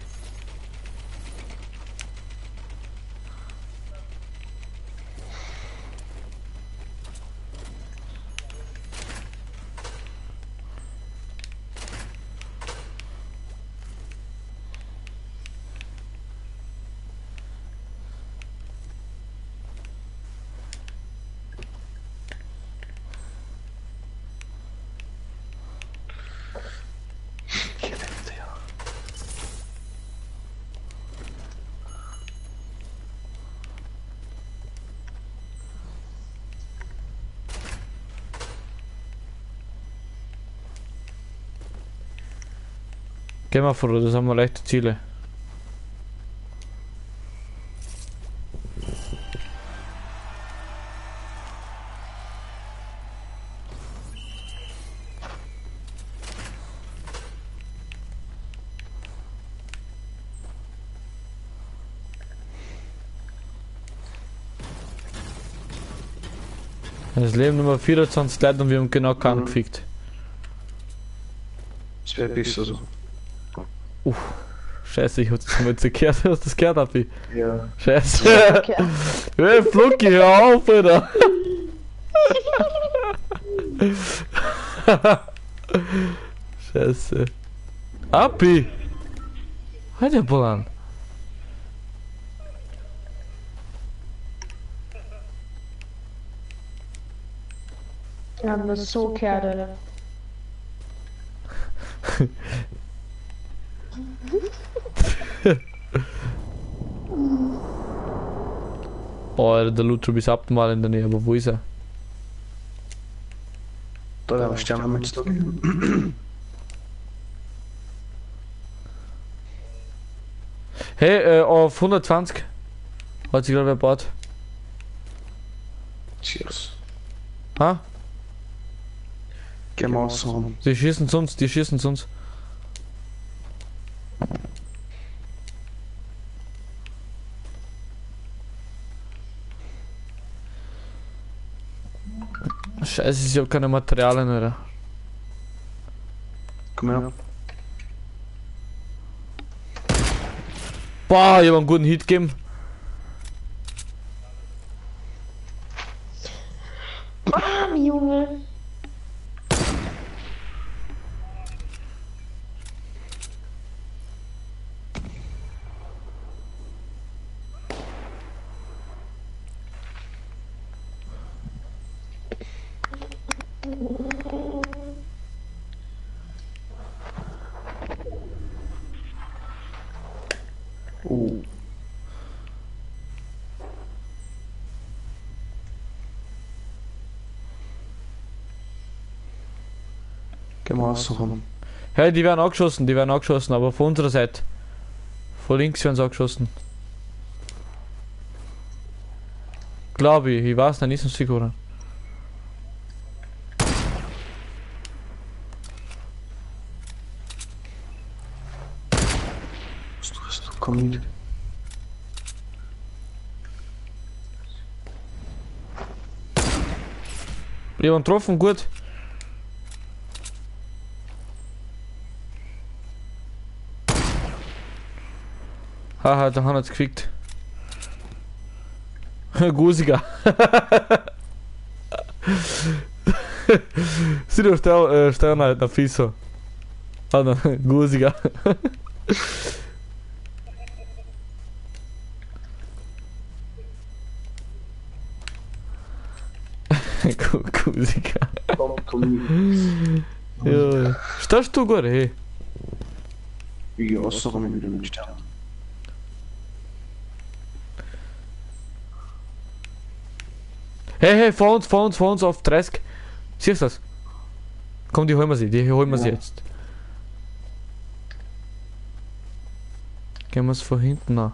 Geh mal vor, das haben wir leichte Ziele. Es leben Nummer 24 Leute und wir haben genau keinen gefickt. Das wäre besser so. Scheiße, ich hab's mal jetzt gehört, hast du das gehört, Abi? Ja. Scheiße. Okay. Hey, Flucky, hör auf, Alter. Scheiße. Abi! Halt den Ball an. Wir haben das so gehört, Alter. Oh, Alter, der Luther ist abnormal in der Nähe, aber wo ist er? Da stehen wir mit da. Hey, auf 120 hat sich gerade wer gebaut. Cheers. Ha? Gehen wir aus. Die schießen zu uns, die schießen zu uns. Scheiße, ich hab keine Materialien mehr. Komm her. Boah, ich hab einen guten Hit gegeben. Bam, Junge. Gehen wir aus. Hey, die werden angeschossen, aber von unserer Seite. Von links werden sie angeschossen. Glaube ich weiß nicht, ist sicher. Komm mit. Jemand getroffen, gut. Haha, da haben wir jetzt gefickt. Gusiger. Sieh doch, Stern halt nach Fiso. Ah, no, Gusiger. Gusiger. Ja, stehst du gut, hey? Ja, außer mit dem Stern. Hey, hey, vor uns auf 30. Siehst du das? Komm, die holen wir sie jetzt. Gehen wir es von hinten an.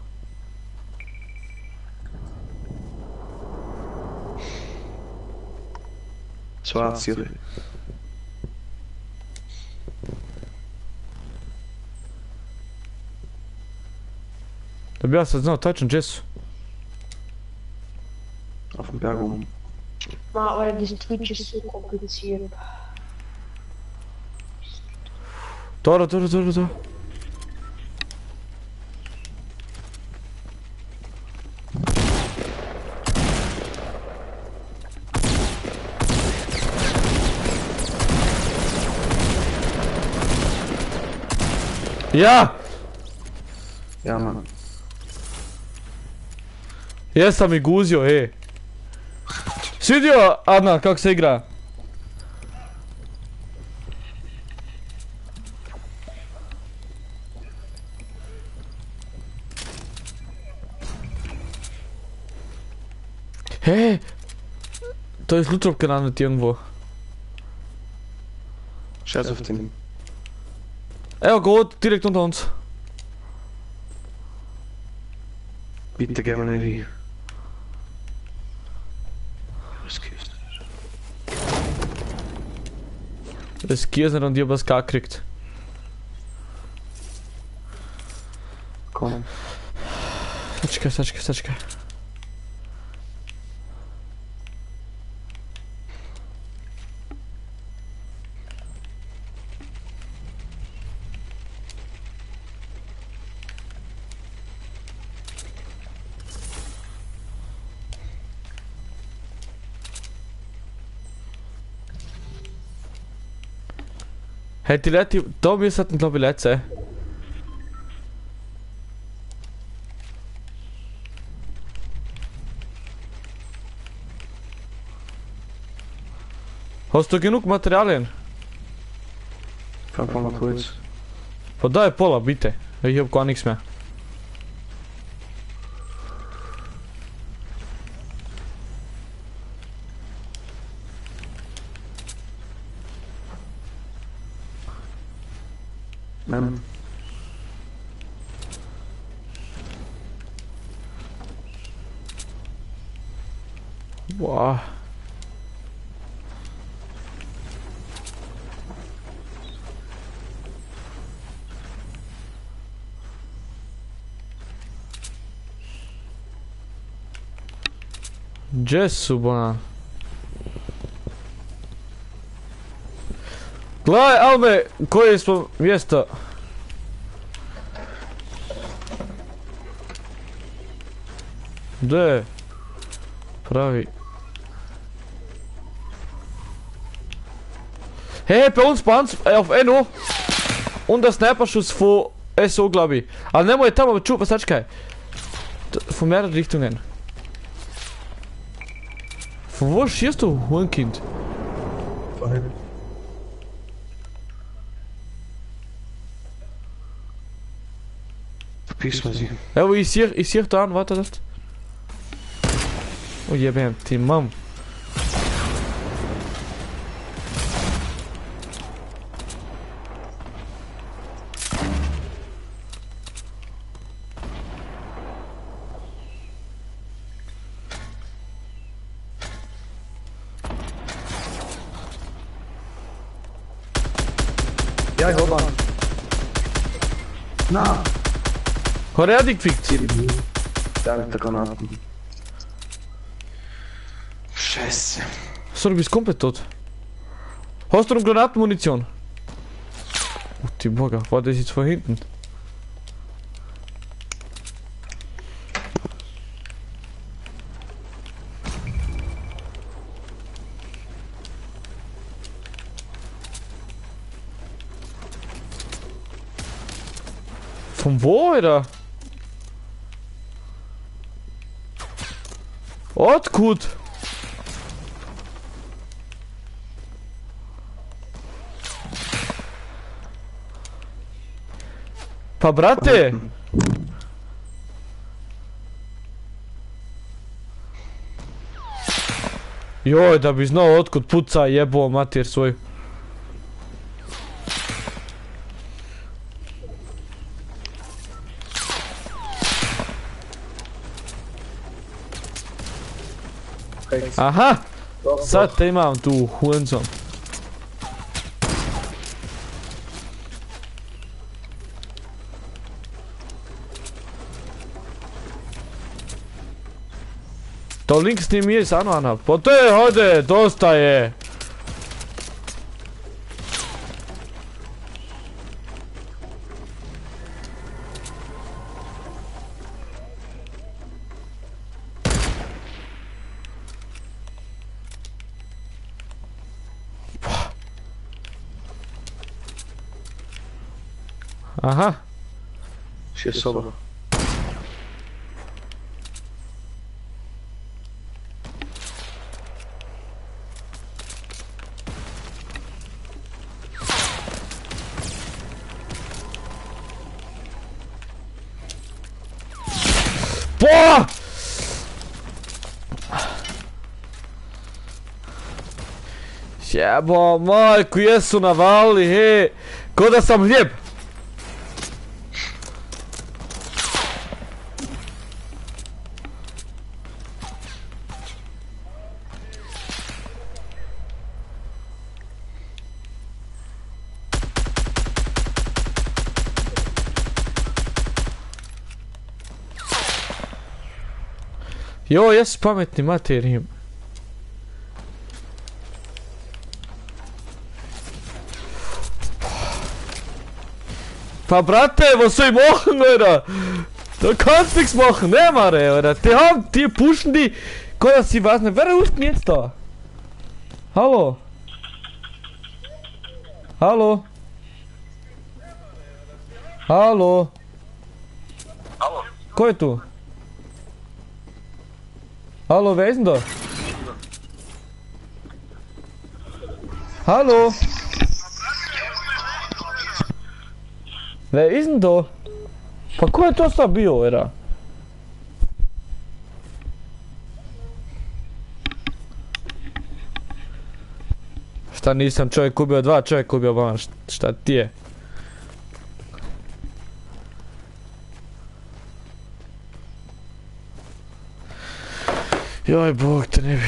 Schwarz hier. Da wärst du jetzt noch Deutsch und Jess. Auf dem Berg oben. Aber das Twitch ist so kompliziert. Da. Ja! Ja, Mann. Jetzt haben wir Gusio, hey. Studio, Anna, как se igra? Hey! Da ist Lutrop gelandet irgendwo. Scheiß auf den. Ja, gut, direkt unter uns. Bitte gehen wir nicht hin. Das Gier nicht und ich hab was gar gekriegt. Komm. Satschka. Hey, die Leute, da müssten glaube ich Leute sein. Hast du genug Materialien? Fang mal kurz. Von da Pola, bitte. Ich hab gar nichts mehr. Boah. Jesu, bolan. Gledaj, Alme, koje smo mjesto? Gdje? Pravi. Hey, bei uns auf Enno. Und der Sniper-Schuss von SO, glaube ich. Aber nemoj tamo, was sagst du? Von mehreren Richtungen. Von wo schießt du, Hurenkind? Von hinten. Verpiss mal sie. Ja, aber ich sehe da an, warte das. Oh, je bent die Mann. Ja, ich hab an. Na! Hat er dich gefickt? Der mit der Granaten. Scheiße. So, du bist komplett tot. Hast du noch Granatenmunition? Oh, die Burger, war das jetzt von hinten? Von wo, Alter? Ort gut. Pa brate! Joj, da bi znao otkud puca, jebo mater svoj. Aha! Sad te imam tu Hurenson. To links neben mir ist auch noch einer. Bitte, heute, dosta je. Aha. Schieß sauber. Boah! Jebo, majku, jesu navali, he. Ko da sam hljeb. Jo, jesu pametni materijim. Pa brate, was soll ich machen, Alter? Da kannst nichts machen, ne, Mare, Alter? Die pushen die. Gott, ich weiß nicht, wer ruft denn jetzt da? Hallo? Hallo? Hallo? Hallo? Ko je tu? Hallo, wer ist denn da? Hallo? Wer ist denn da? Pa ko je to sad bio, era? Šta nisam čovjek ubio, dva čovjeka ubio, šta ti je? Joj, bog te ne bi.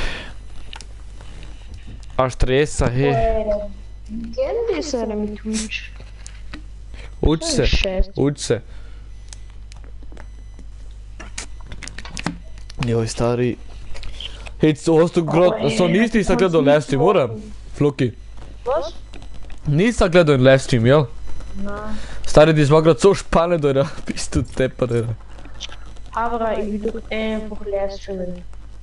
A stresa, he. Gdje se ne mi tuči? Uči se, Šest. uči se. Joj, stari. Hej, nisi nisam gledao live stream, moram? Fluki. Was? Nisam gledao live stream, jel? Na. Stari, die ist mal grad so spannend, Alter. Bist du deppert, Alter. Aber ich will doch einfach Livestreamen.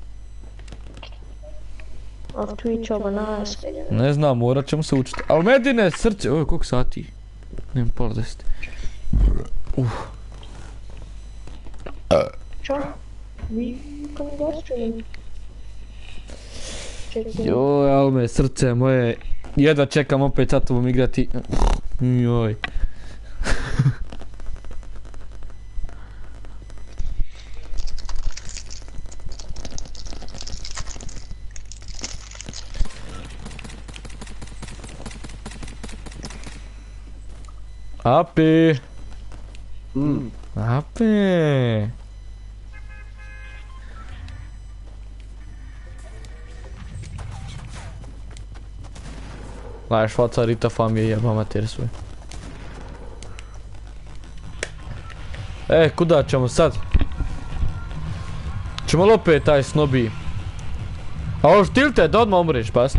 Auf Twitch aber na sredje. Ne znam, morat ćemo se učiti. Ali Medine, srce, oj, koliko sati? Nemam pola 10. Čo? Vi kan livestreamen. Čekaj. Joj, Alme, srce moje. Jedva čekam opet sad tobom igrati. Joj. Api. Api. Znaš, faca Rita fam je jeba mater svoj. Kuda ćemo sad? Ćemo li opet taj snobi? A ovo štilte da odmah umreš, bast.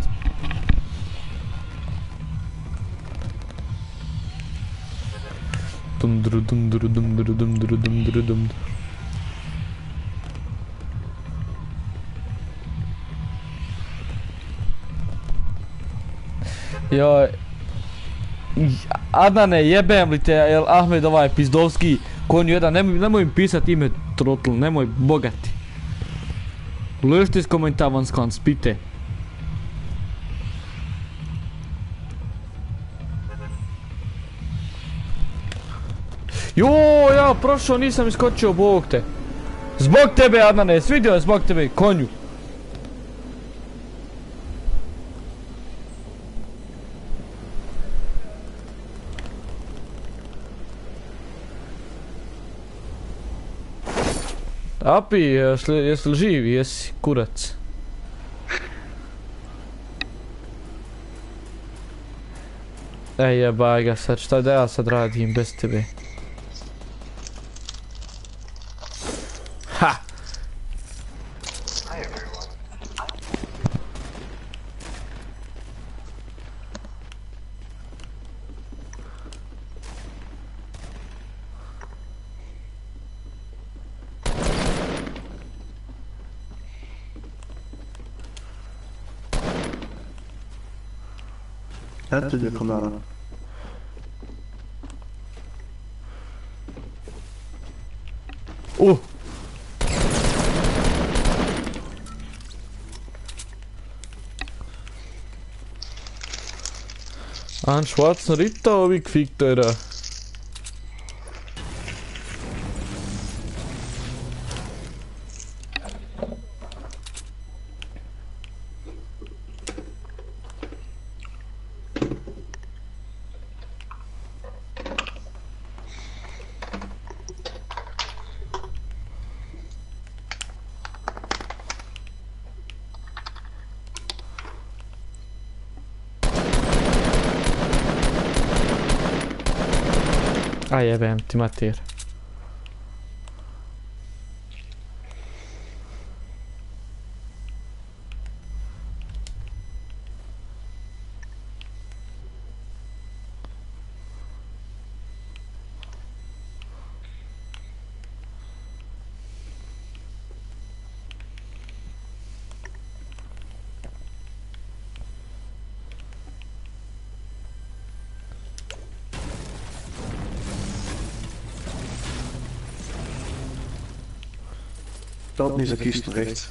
Dumdru dumdru dumdru dumdru dumdru dumdru. Joj. Adnane, jebem li te, jel Ahmed ovaj pizdovski konju jedan, nemoj im pisat ime trotl, nemoj bogati. Luštis komentavan skan, spite. Joj, ja prošao, nisam iskočio, bog te. Zbog tebe, Adnane, svidio je zbog tebe, konju. Api, jesi li živ? Jesi, kurac. Jebaj ga sad, šta da ja sad radim bez tebe? Ha! Eto gdje kamera. Einen schwarzen Ritter habe ich gefickt, Alter. Jebem ti mater. Dat niet, ze kiest rechts.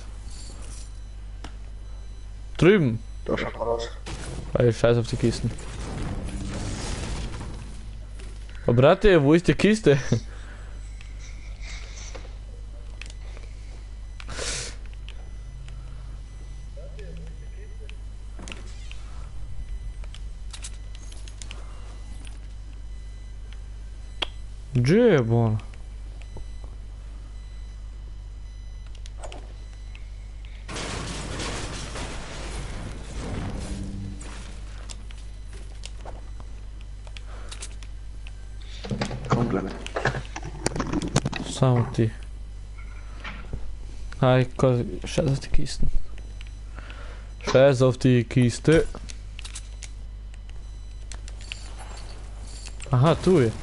Drüben. Da ist alles. Ey, scheiß auf die Kisten. Oh, Brate, wo ist die Kiste? Jebon. komplett. Samt die. Scheiß auf die Kisten. Scheiß auf die Kiste. Aha, tu ich.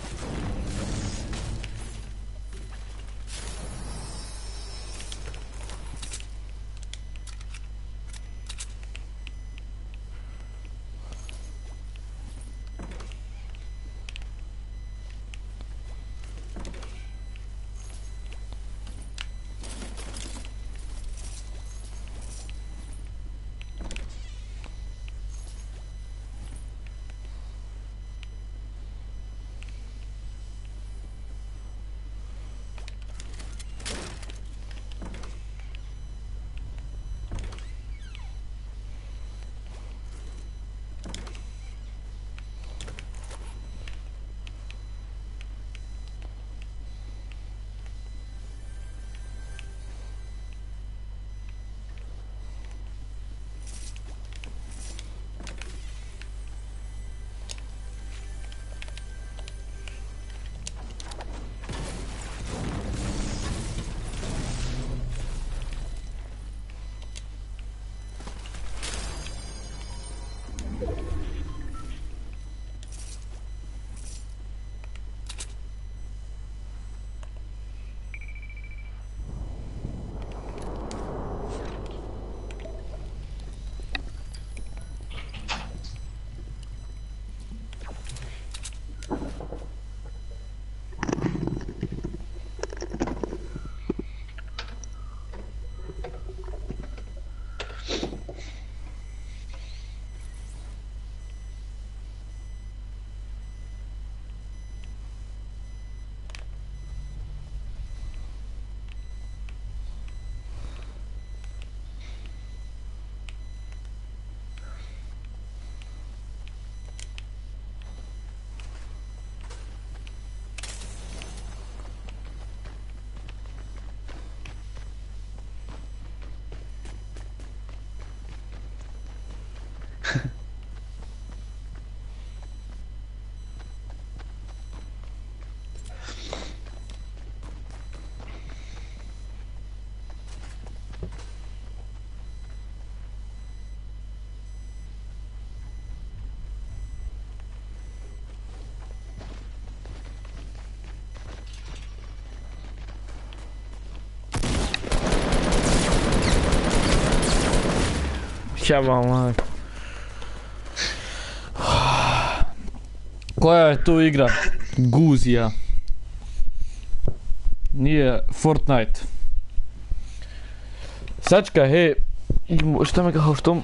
Ćemo, koja je to igra? Guzija. Nije Fortnite. Sačka, hej, šta me kao što...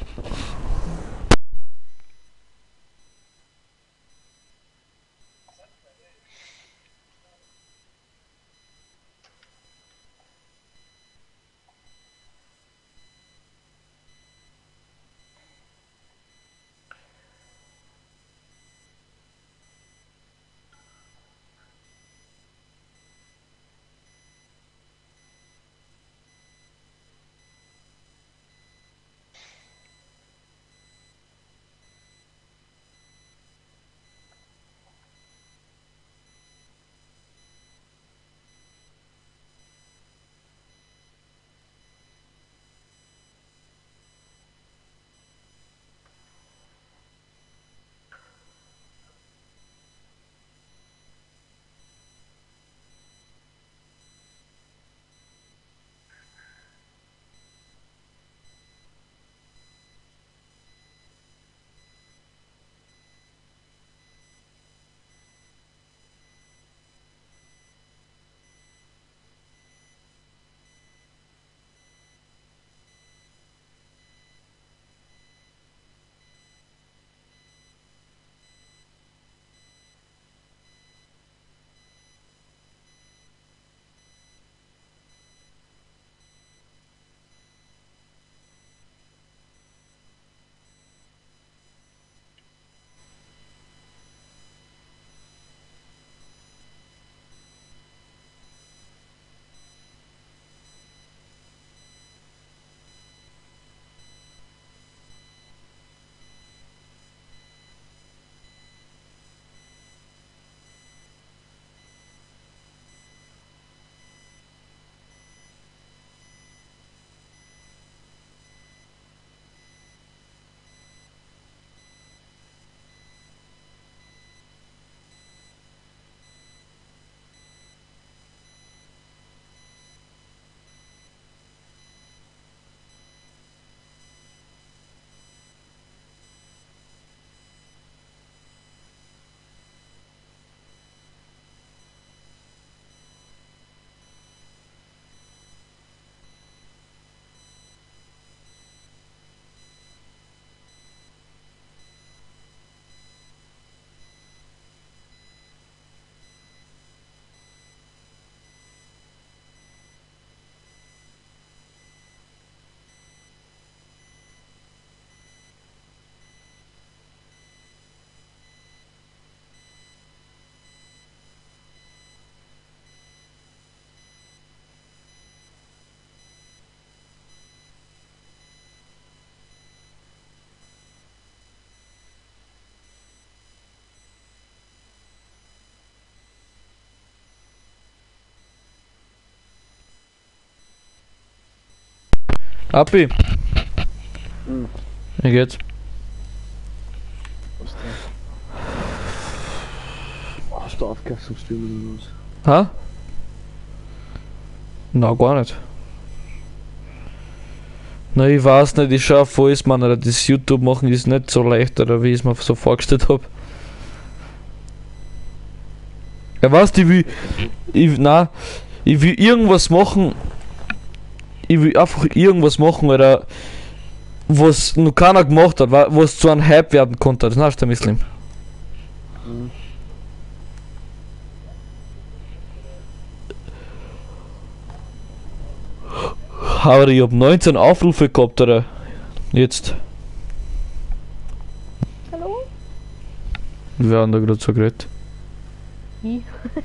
Abi. Wie geht's? Was denn? Hast du aufgehört zum Streamen oder was? Ha? Na, gar nicht. Na, ich weiß nicht, ich schau alles, man, oder das YouTube machen ist nicht so leicht, oder wie ich es mir so vorgestellt habe. Ja, weißt du, ich will irgendwas machen. Ich will einfach irgendwas machen, oder was noch keiner gemacht hat, was zu einem Hype werden konnte. Das heißt der Muslim. Aber ich hab 19 Aufrufe gehabt, oder? Jetzt. Hallo? Wir haben da gerade so geredet. Wie?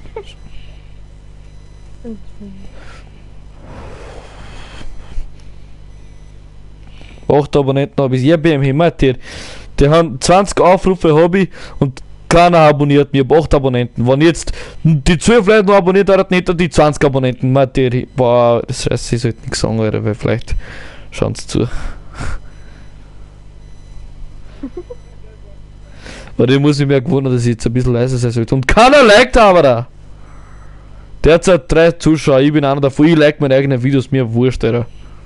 8 Abonnenten habe ich. Ich bin im Himmel, die haben 20 Aufrufe habe ich und keiner abonniert mich. Ich habe 8 Abonnenten. Wenn jetzt die 12 Leute noch abonniert haben, nicht die 20 Abonnenten. Materie. Boah, das heißt, ich sollte nichts sagen, Alter, weil vielleicht schauen sie zu. Aber ich muss mich mehr gewundert, dass ich jetzt ein bisschen leiser sein sollte. Und keiner liked aber da! Derzeit 3 Zuschauer, ich bin einer davon, ich like meine eigenen Videos, mir wurscht, Alter.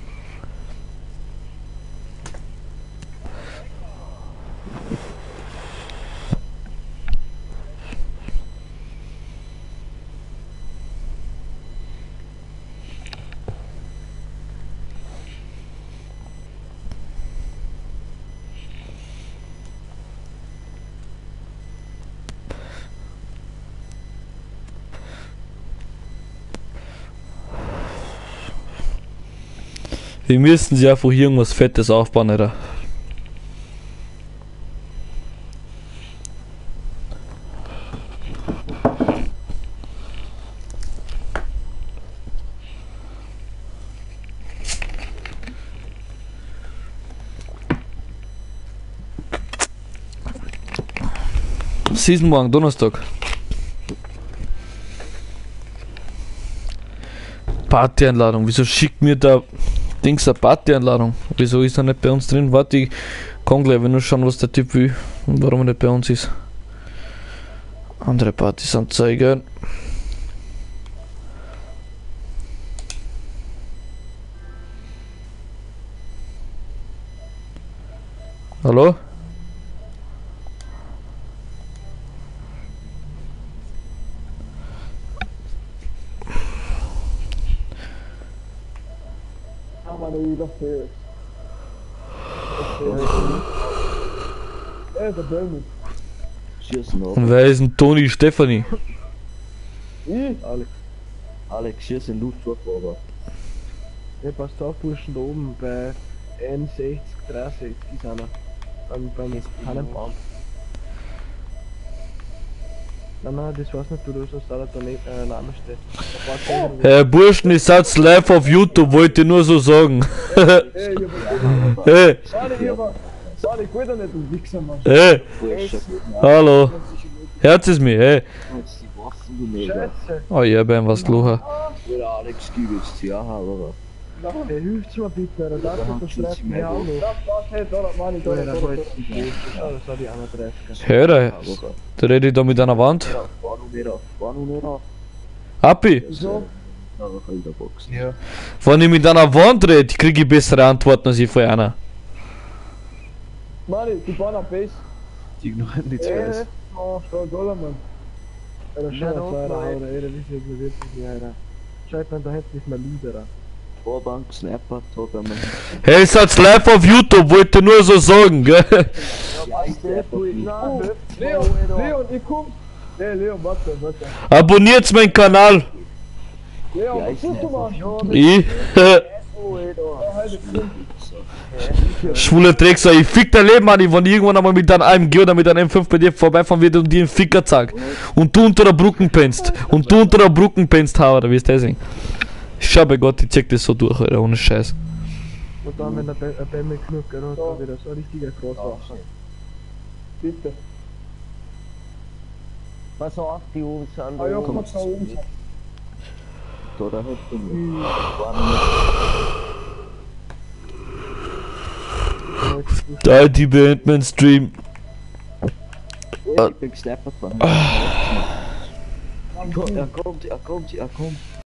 Wir müssen sich einfach irgendwas Fettes aufbauen, Alter. Was ist denn morgen? Donnerstag? Partyeinladung. Wieso schickt mir da Dings eine Partyeinladung? Wieso ist er nicht bei uns drin? Warte, ich kann gleich nur schauen, was der Typ will und warum er nicht bei uns ist. Andere Partys anzeigen. Hallo? Schießen ab. Und wer ist denn Toni Stefanie? Alex, schießen Luft ab, aber. Ja, passt auf, Burschen, da oben bei N60, 63 ist einer. Beim Tannenbaum. Nein, das weiß nicht, du sollst da nicht Name stehen. Herr Burschen, ich satz live auf YouTube, wollte ich nur so sagen. Hey, Sorry, ich will da nicht um Wichser, Mann. hey, hallo. Herz ist mir, hey. Scheiße. Oh ja, beim was gelogen. Der Alex gibt jetzt ja, aber. Hey, hilft's mir bitte, oder darf ich das schreiben? Ja, hallo. Hey, da, Mann, da, das war die 31. Hör, da rede ich da mit einer Wand. Fahr nur nicht auf. Happy, So? Aber halt der Box. Ja. wenn ich mit einer Wand rede, kriege ich bessere Antworten als ich von einer. Mann, die bauen am Base. Die ignorieren die zwei. Oh, schon Dollar, Mann. Oder schon ein Feuer, oder das ist jetzt wirklich nicht, Alter. Scheiße, man, da hätte ich mal Lieder. Vorbank, Snapper, Top, wenn man. Hey, ich satz live auf YouTube, wollte nur so sagen, gell? Leon, ich komm. Nee, Leon, warte. Abonniert meinen Kanal. Leon, was tust du, Mann? Ich? Schwule Drecksau, ich fick dein Leben an, wenn ich irgendwann einmal mit einem AMG oder mit einem M5 bei dir vorbeifahren wird und dir einen Ficker zeig. Und du unter der Brücke pennst. Und du unter der Brücke pennst, oder wie ist das denn? Ich schau bei Gott, ich check das so durch, Alter, ohne Scheiß. Und dann, wenn der Bämme knurrt, dann hat er wieder so ein richtiger Großwachsen. Bitte. Pass auf, die oben sind. Ah ja, komm da oben. Da hat Da, die beenden meinen Stream. Ich bin gesnappert worden. Er kommt.